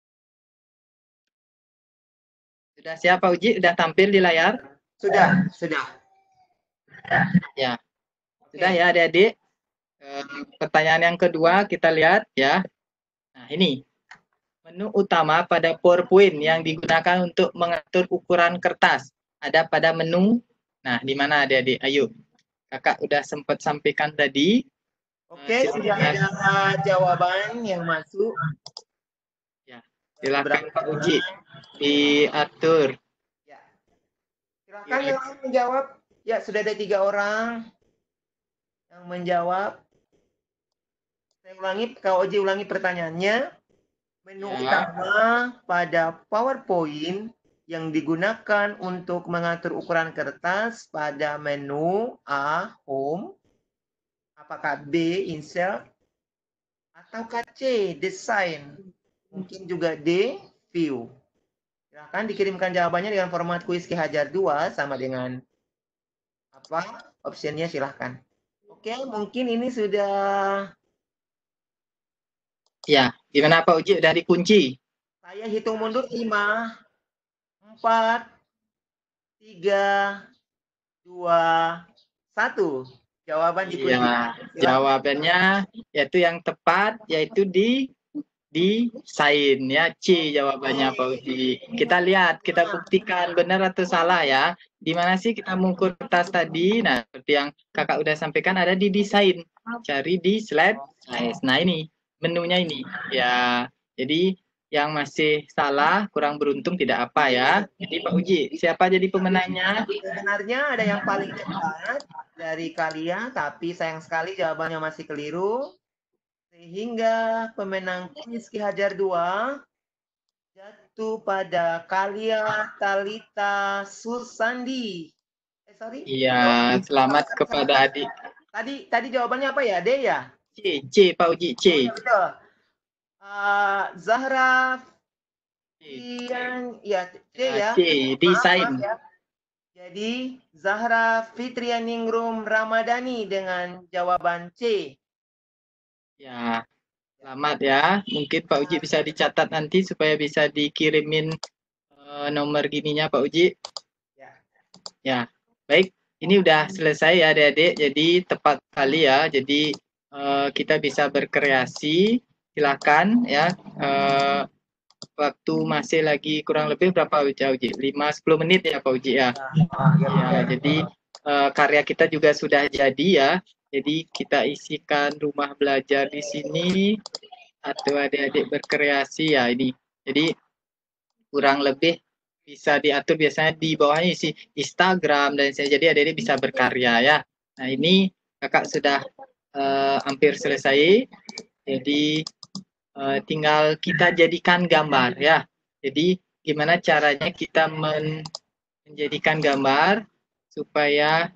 Sudah siap Pak Uji? Sudah tampil di layar? Sudah, sudah. Ya. Sudah ya adik-adik? Pertanyaan yang kedua kita lihat ya. Nah ini. Menu utama pada PowerPoint yang digunakan untuk mengatur ukuran kertas. Ada pada menu. Nah, di mana adik-adik? Ayo. Kakak udah sempat sampaikan tadi. Oke, sudah ada jawaban yang masuk. Ya, silakan Pak Uji diatur. Ya. Silakan yang menjawab. Ya, sudah ada tiga orang yang menjawab. Saya ulangi, Kak Uji ulangi pertanyaannya. Menu ya. utama pada PowerPoint yang digunakan untuk mengatur ukuran kertas pada menu A, Home, apakah B, Insert, ataukah C, Design, mungkin juga D, View. Silahkan dikirimkan jawabannya dengan format kuis Ki Hajar dua sama dengan apa optionnya silahkan. Oke, mungkin ini sudah. Ya, gimana Pak Uji? Udah dikunci? Saya hitung mundur lima, empat, tiga, dua, satu. Jawaban dikunci. Iya, jawabannya yaitu yang tepat yaitu di di sign ya, C jawabannya Pak Uji. Kita lihat, kita buktikan benar atau salah ya. Di mana sih kita mengukur tas tadi? Nah, seperti yang Kakak udah sampaikan ada di desain. Cari di slide size. Nah, ini menunya ini. Ya, jadi yang masih salah, kurang beruntung tidak apa ya. Jadi Pak Uji, siapa jadi pemenangnya? Sebenarnya ada yang paling dekat dari kalian, tapi sayang sekali jawabannya masih keliru. Sehingga pemenang kuis Ki Hajar dua jatuh pada Kalia Talita Susandi. Eh, sorry. Iya, selamat Oh, kepada adik. Tadi tadi jawabannya apa ya? D ya? C, C Pak Uji, C. Betul. Uh, Zahra Fitrian, ya C ya. C, desain. Ya. Jadi Zahra Fitrianingrum Ramadhani dengan jawaban C. Ya, selamat ya. Mungkin Pak Uji bisa dicatat nanti supaya bisa dikirimin uh, nomor gininya Pak Uji. Ya. Ya, baik. Ini udah selesai ya adik-adik. Jadi tepat kali ya. Jadi uh, kita bisa berkreasi. Silakan ya. Uh, waktu masih lagi kurang lebih berapa Uji? lima sampai sepuluh menit ya Pak Uji ya. Ya, jadi uh, karya kita juga sudah jadi ya. Jadi kita isikan rumah belajar di sini atau adik-adik berkreasi ya ini. Jadi kurang lebih bisa diatur biasanya di bawahnya isi Instagram dan saya jadi adik-adik bisa berkarya ya. Nah ini kakak sudah uh, hampir selesai. Jadi uh, tinggal kita jadikan gambar ya. Jadi gimana caranya kita men menjadikan gambar supaya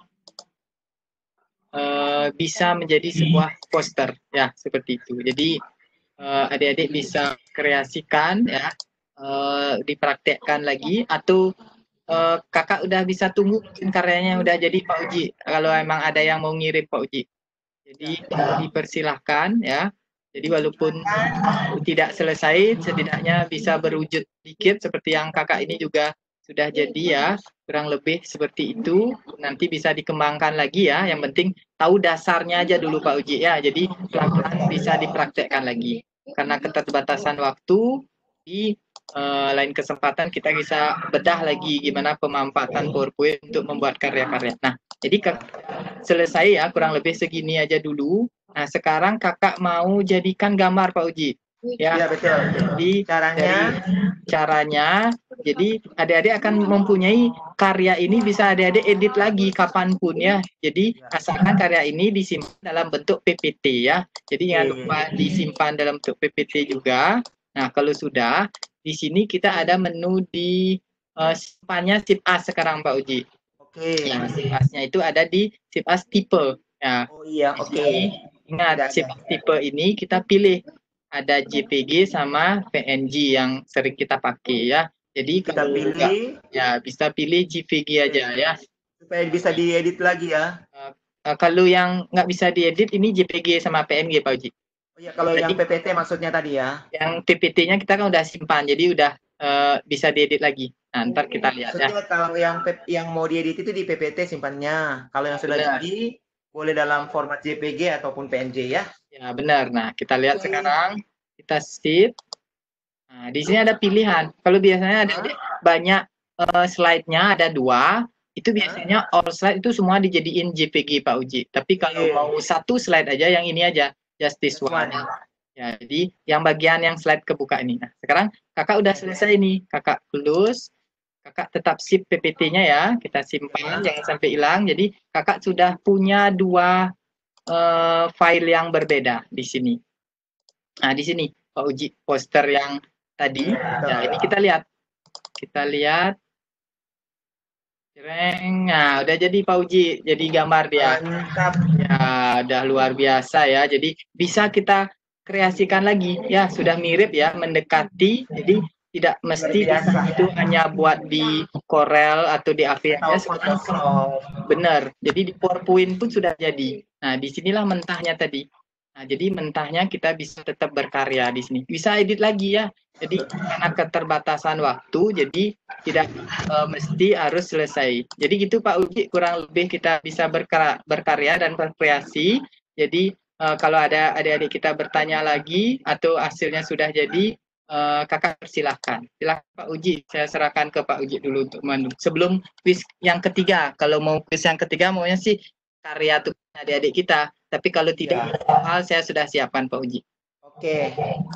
Uh, bisa menjadi sebuah poster ya seperti itu. Jadi uh, adik-adik bisa kreasikan ya, uh, dipraktekkan lagi atau uh, kakak udah bisa tunggu karyanya udah jadi Pak Uji kalau emang ada yang mau ngirim Pak Uji. Jadi dipersilahkan ya. Jadi walaupun tidak selesai setidaknya bisa berwujud dikit seperti yang kakak ini juga sudah jadi ya, kurang lebih seperti itu. Nanti bisa dikembangkan lagi ya. Yang penting tahu dasarnya aja dulu Pak Uji ya. Jadi pelan-pelan bisa dipraktekkan lagi. Karena keterbatasan waktu, di uh, lain kesempatan kita bisa bedah lagi gimana pemanfaatan PowerPoint untuk membuat karya-karya. Nah, jadi selesai ya, kurang lebih segini aja dulu. Nah, sekarang kakak mau jadikan gambar Pak Uji. Ya, ya betul. Jadi caranya, caranya, jadi adik-adik akan mempunyai karya ini bisa adik-adik edit lagi kapanpun ya. Jadi asalkan karya ini disimpan dalam bentuk P P T ya. Jadi jangan lupa disimpan dalam bentuk P P T juga. Nah kalau sudah, di sini kita ada menu di uh, simpannya sip as sekarang Pak Uji. Oke. Yang sip asnya itu ada di sip as tipe. Ya. Oh iya, oke. Okay. Ingat sip as tipe ini kita pilih. Ada J P G sama P N G yang sering kita pakai ya. Jadi kita kalau pilih enggak, ya bisa pilih J P G aja ya. Supaya bisa diedit lagi ya. Uh, uh, kalau yang nggak bisa diedit ini J P G sama P N G Pak Uji. Oh iya, kalau jadi, yang P P T maksudnya tadi ya. Yang P P T-nya kita kan udah simpan, jadi udah uh, bisa diedit lagi. Nah, ntar kita lihat maksudnya ya. Kalau yang yang mau diedit itu di P P T simpannya. Kalau yang sudah benar. Jadi boleh dalam format J P G ataupun P N G ya. Ya benar. Nah kita lihat okay. Sekarang kita save. Nah di sini ada pilihan. Kalau biasanya ada huh? banyak uh, slide-nya ada dua. Itu biasanya all slide itu semua dijadiin J P G Pak Uji. Tapi kalau yeah. mau satu slide aja yang ini aja justice one. Ya, jadi yang bagian yang slide kebuka ini. Nah sekarang kakak udah selesai nih. Kakak close. Kakak tetap sip P P T-nya ya. Kita simpan jangan sampai hilang. Jadi kakak sudah punya dua Uh, file yang berbeda di sini. Nah, di sini Pak Uji poster yang tadi. Nah, ini kita lihat. Kita lihat. Nah, udah jadi Pak Uji, jadi gambar dia. Mantap. Ya, udah luar biasa ya. Jadi bisa kita kreasikan lagi ya, sudah mirip ya, mendekati. Jadi tidak mesti itu hanya buat di Corel atau di A V S. Benar. Jadi di PowerPoint pun sudah jadi. Nah, disinilah mentahnya tadi. Nah, jadi mentahnya kita bisa tetap berkarya di sini. Bisa edit lagi ya. Jadi karena keterbatasan waktu, jadi tidak uh, mesti harus selesai. Jadi gitu Pak Uji, kurang lebih kita bisa berkara, berkarya dan berkreasi. Jadi uh, kalau ada adik-adik kita bertanya lagi atau hasilnya sudah jadi, uh, kakak persilahkan. Silahkan Pak Uji, saya serahkan ke Pak Uji dulu untuk memandu. Sebelum quiz yang ketiga, kalau mau quiz yang ketiga maunya sih karya tuh adik-adik kita. Tapi kalau tidak, Ya. hal saya sudah siapkan Pak Uji. Oke.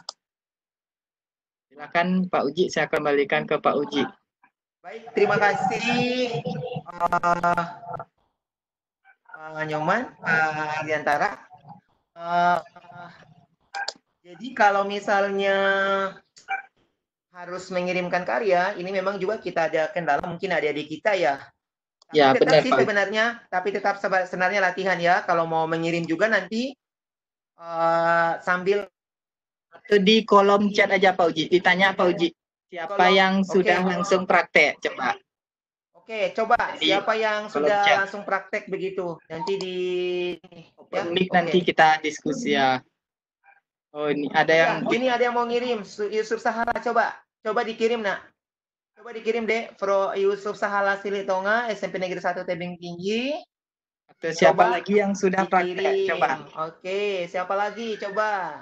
Silakan Pak Uji, saya kembalikan ke Pak Uji. Baik, terima kasih uh, uh, Nyoman, uh, Ariantara. Uh, jadi kalau misalnya harus mengirimkan karya, ini memang juga kita ada kendala, mungkin adik-adik kita ya. Tapi Ya, tetap benar, sih Pak. sebenarnya, tapi tetap sebenarnya latihan ya. Kalau mau mengirim juga nanti uh, sambil Itu di kolom chat aja Pak Uji, ditanya Pak Uji siapa kolom, yang sudah okay. langsung praktek, coba. Oke, coba Jadi, siapa yang sudah chat. langsung praktek begitu. Nanti di open ya, mic okay. nanti kita diskusi ya. Oh, ini ada oh, yang ya, ini ada yang mau ngirim, Yusuf Sahala, coba. Coba dikirim, Nak. Coba dikirim, Dek. Pro Yusuf Sahala Silitonga, S M P Negeri satu Tebing Tinggi. Atau siapa coba lagi yang sudah dikirim. praktek, coba. Oke, siapa lagi? Coba.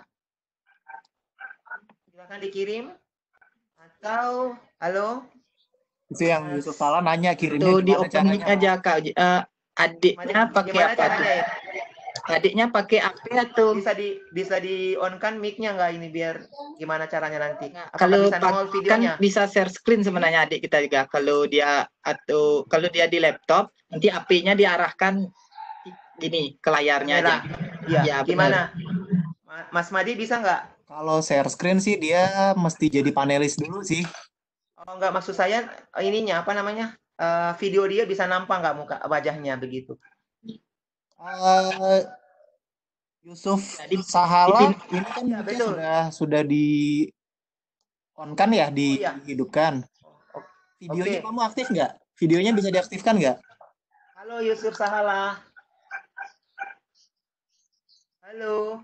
Silakan dikirim. Atau, halo? Itu yang Yusuf Salah nanya kirimnya Tuh gimana di open mic aja Kak. Uh, adiknya pakai gimana apa? Caranya, ya? Adiknya pakai A P atau bisa di bisa di on kan mic-nya nggak ini biar gimana caranya nanti? Nah, Apakah kalau bisa nongol videonya? Kan bisa share screen sebenarnya adik kita juga. Kalau dia atau kalau dia di laptop, nanti A P-nya diarahkan gini ke layarnya aja. Iya. Ya, gimana? Benar. Mas Madi bisa nggak? Kalau share screen sih dia mesti jadi panelis dulu sih. Oh nggak, maksud saya ininya apa namanya? Uh, video dia bisa nampak nggak muka wajahnya begitu? Uh, Yusuf Jadi, Sahala ini kan ya, betul. sudah sudah di on kan ya, dihidupkan. Oh, iya. Videonya okay. kamu aktif nggak? Videonya bisa diaktifkan nggak? Halo Yusuf Sahala. Halo.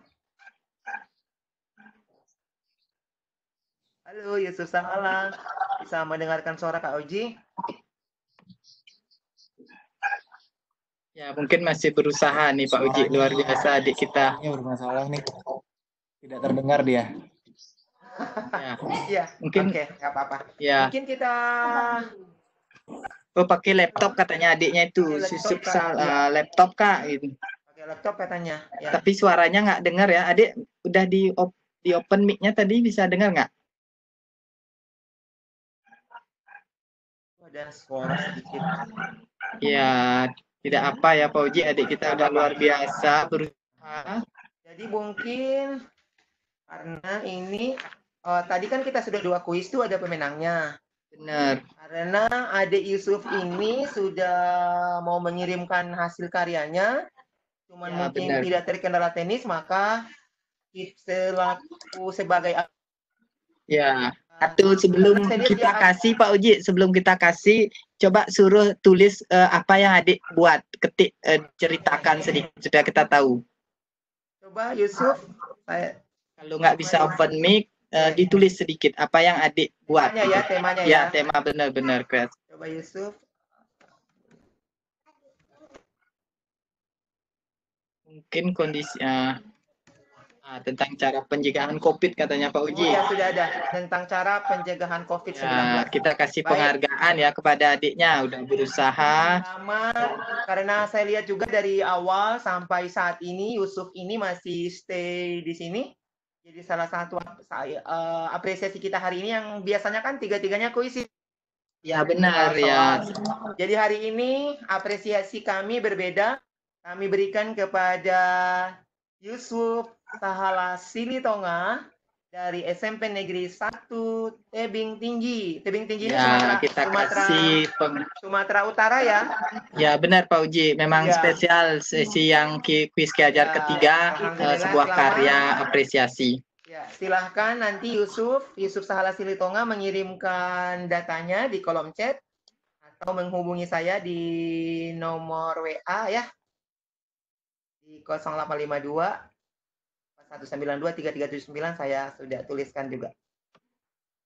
Halo Yusuf Sahala. Bisa mendengarkan suara Kak Oji? Ya, mungkin masih berusaha nih Pak Uji, luar biasa adik kita. Ini bermasalah nih. Tidak terdengar dia. Ya, ya mungkin oke, okay, nggak apa-apa. Ya. Mungkin kita Oh, pakai laptop katanya adiknya itu, Yusuf Salah, uh, laptop Kak gitu. Pakai laptop katanya. Ya. Tapi suaranya nggak dengar ya. Adik udah di op di open mic-nya tadi bisa dengar nggak? Ada suara sedikit. Ya, tidak apa ya Pak Uji, adik kita udah luar biasa berusaha. Jadi mungkin karena ini oh, tadi kan kita sudah dua kuis tuh, ada pemenangnya. Benar. Karena adik Yusuf ini sudah mau mengirimkan hasil karyanya, cuman ya, mungkin benar. Tidak terkendala teknis, maka selaku sebagai ya. Atau sebelum kita kasih Pak Uji, sebelum kita kasih, coba suruh tulis uh, apa yang adik buat, ketik, uh, ceritakan sedikit supaya kita tahu. Coba Yusuf, saya kalau nggak bisa open mic, uh, ditulis sedikit apa yang adik buat. Temanya ya, temanya ya. Ya, tema benar-benar keren. Coba Yusuf. Mungkin kondisi. Uh, Nah, tentang cara pencegahan COVID katanya Pak Uji. Oh ya, sudah ada tentang cara pencegahan COVID sembilan belas. Ya, kita kasih Baik. penghargaan ya kepada adiknya udah berusaha. Sama, karena saya lihat juga dari awal sampai saat ini Yusuf ini masih stay di sini. Jadi salah satu saya uh, apresiasi kita hari ini yang biasanya kan tiga-tiganya kuis. Ya benar ya. Jadi hari ini apresiasi kami berbeda. Kami berikan kepada Yusuf Sahala Silitonga dari S M P Negeri satu Tebing Tinggi. Tebing Tinggi ya, ini Sumatera, kita Sumatera, kasih peng... Sumatera Utara ya. Ya benar Pak Uji, memang ya. Spesial sesi yang kuis keajar ya, ketiga uh, sebuah selamat. Karya apresiasi. Ya, silahkan nanti Yusuf, Yusuf Sahala Silitonga mengirimkan datanya di kolom chat atau menghubungi saya di nomor W A ya. Di nol delapan lima dua satu sembilan dua tiga tiga tujuh sembilan saya sudah tuliskan juga.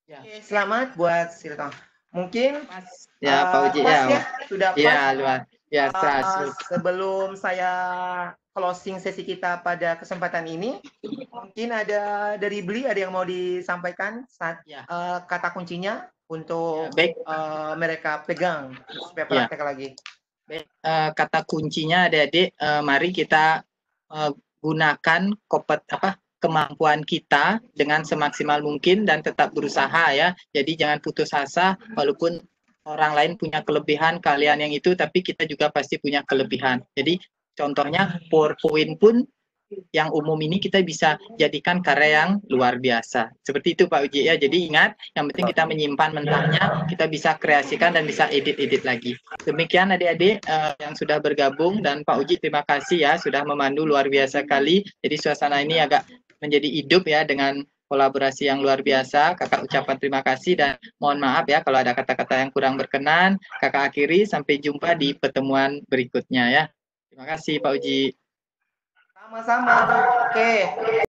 Ya. Oke, selamat buat Sirto. Mungkin Ya, Pak uh, Uji pas ya. ya, sudah pas. Ya, luar biasa. Uh, sebelum saya closing sesi kita pada kesempatan ini, mungkin ada dari Beli, ada yang mau disampaikan saat Ya. uh, kata kuncinya untuk Ya, baik. Uh, mereka pegang supaya praktek ya. lagi. Baik, uh, kata kuncinya adik-adik, uh, mari kita uh, gunakan kopet apa kemampuan kita dengan semaksimal mungkin dan tetap berusaha ya. Jadi jangan putus asa walaupun orang lain punya kelebihan kalian yang itu, tapi kita juga pasti punya kelebihan. Jadi contohnya PowerPoint pun yang umum ini kita bisa jadikan karya yang luar biasa. Seperti itu Pak Uji ya. Jadi ingat, yang penting kita menyimpan mentahnya, kita bisa kreasikan dan bisa edit-edit lagi. Demikian adik-adik uh, yang sudah bergabung, dan Pak Uji terima kasih ya sudah memandu luar biasa kali. Jadi suasana ini agak menjadi hidup ya dengan kolaborasi yang luar biasa. Kakak ucapkan terima kasih dan mohon maaf ya kalau ada kata-kata yang kurang berkenan. Kakak akhiri, sampai jumpa di pertemuan berikutnya ya. Terima kasih Pak Uji. Sama-sama. Oke.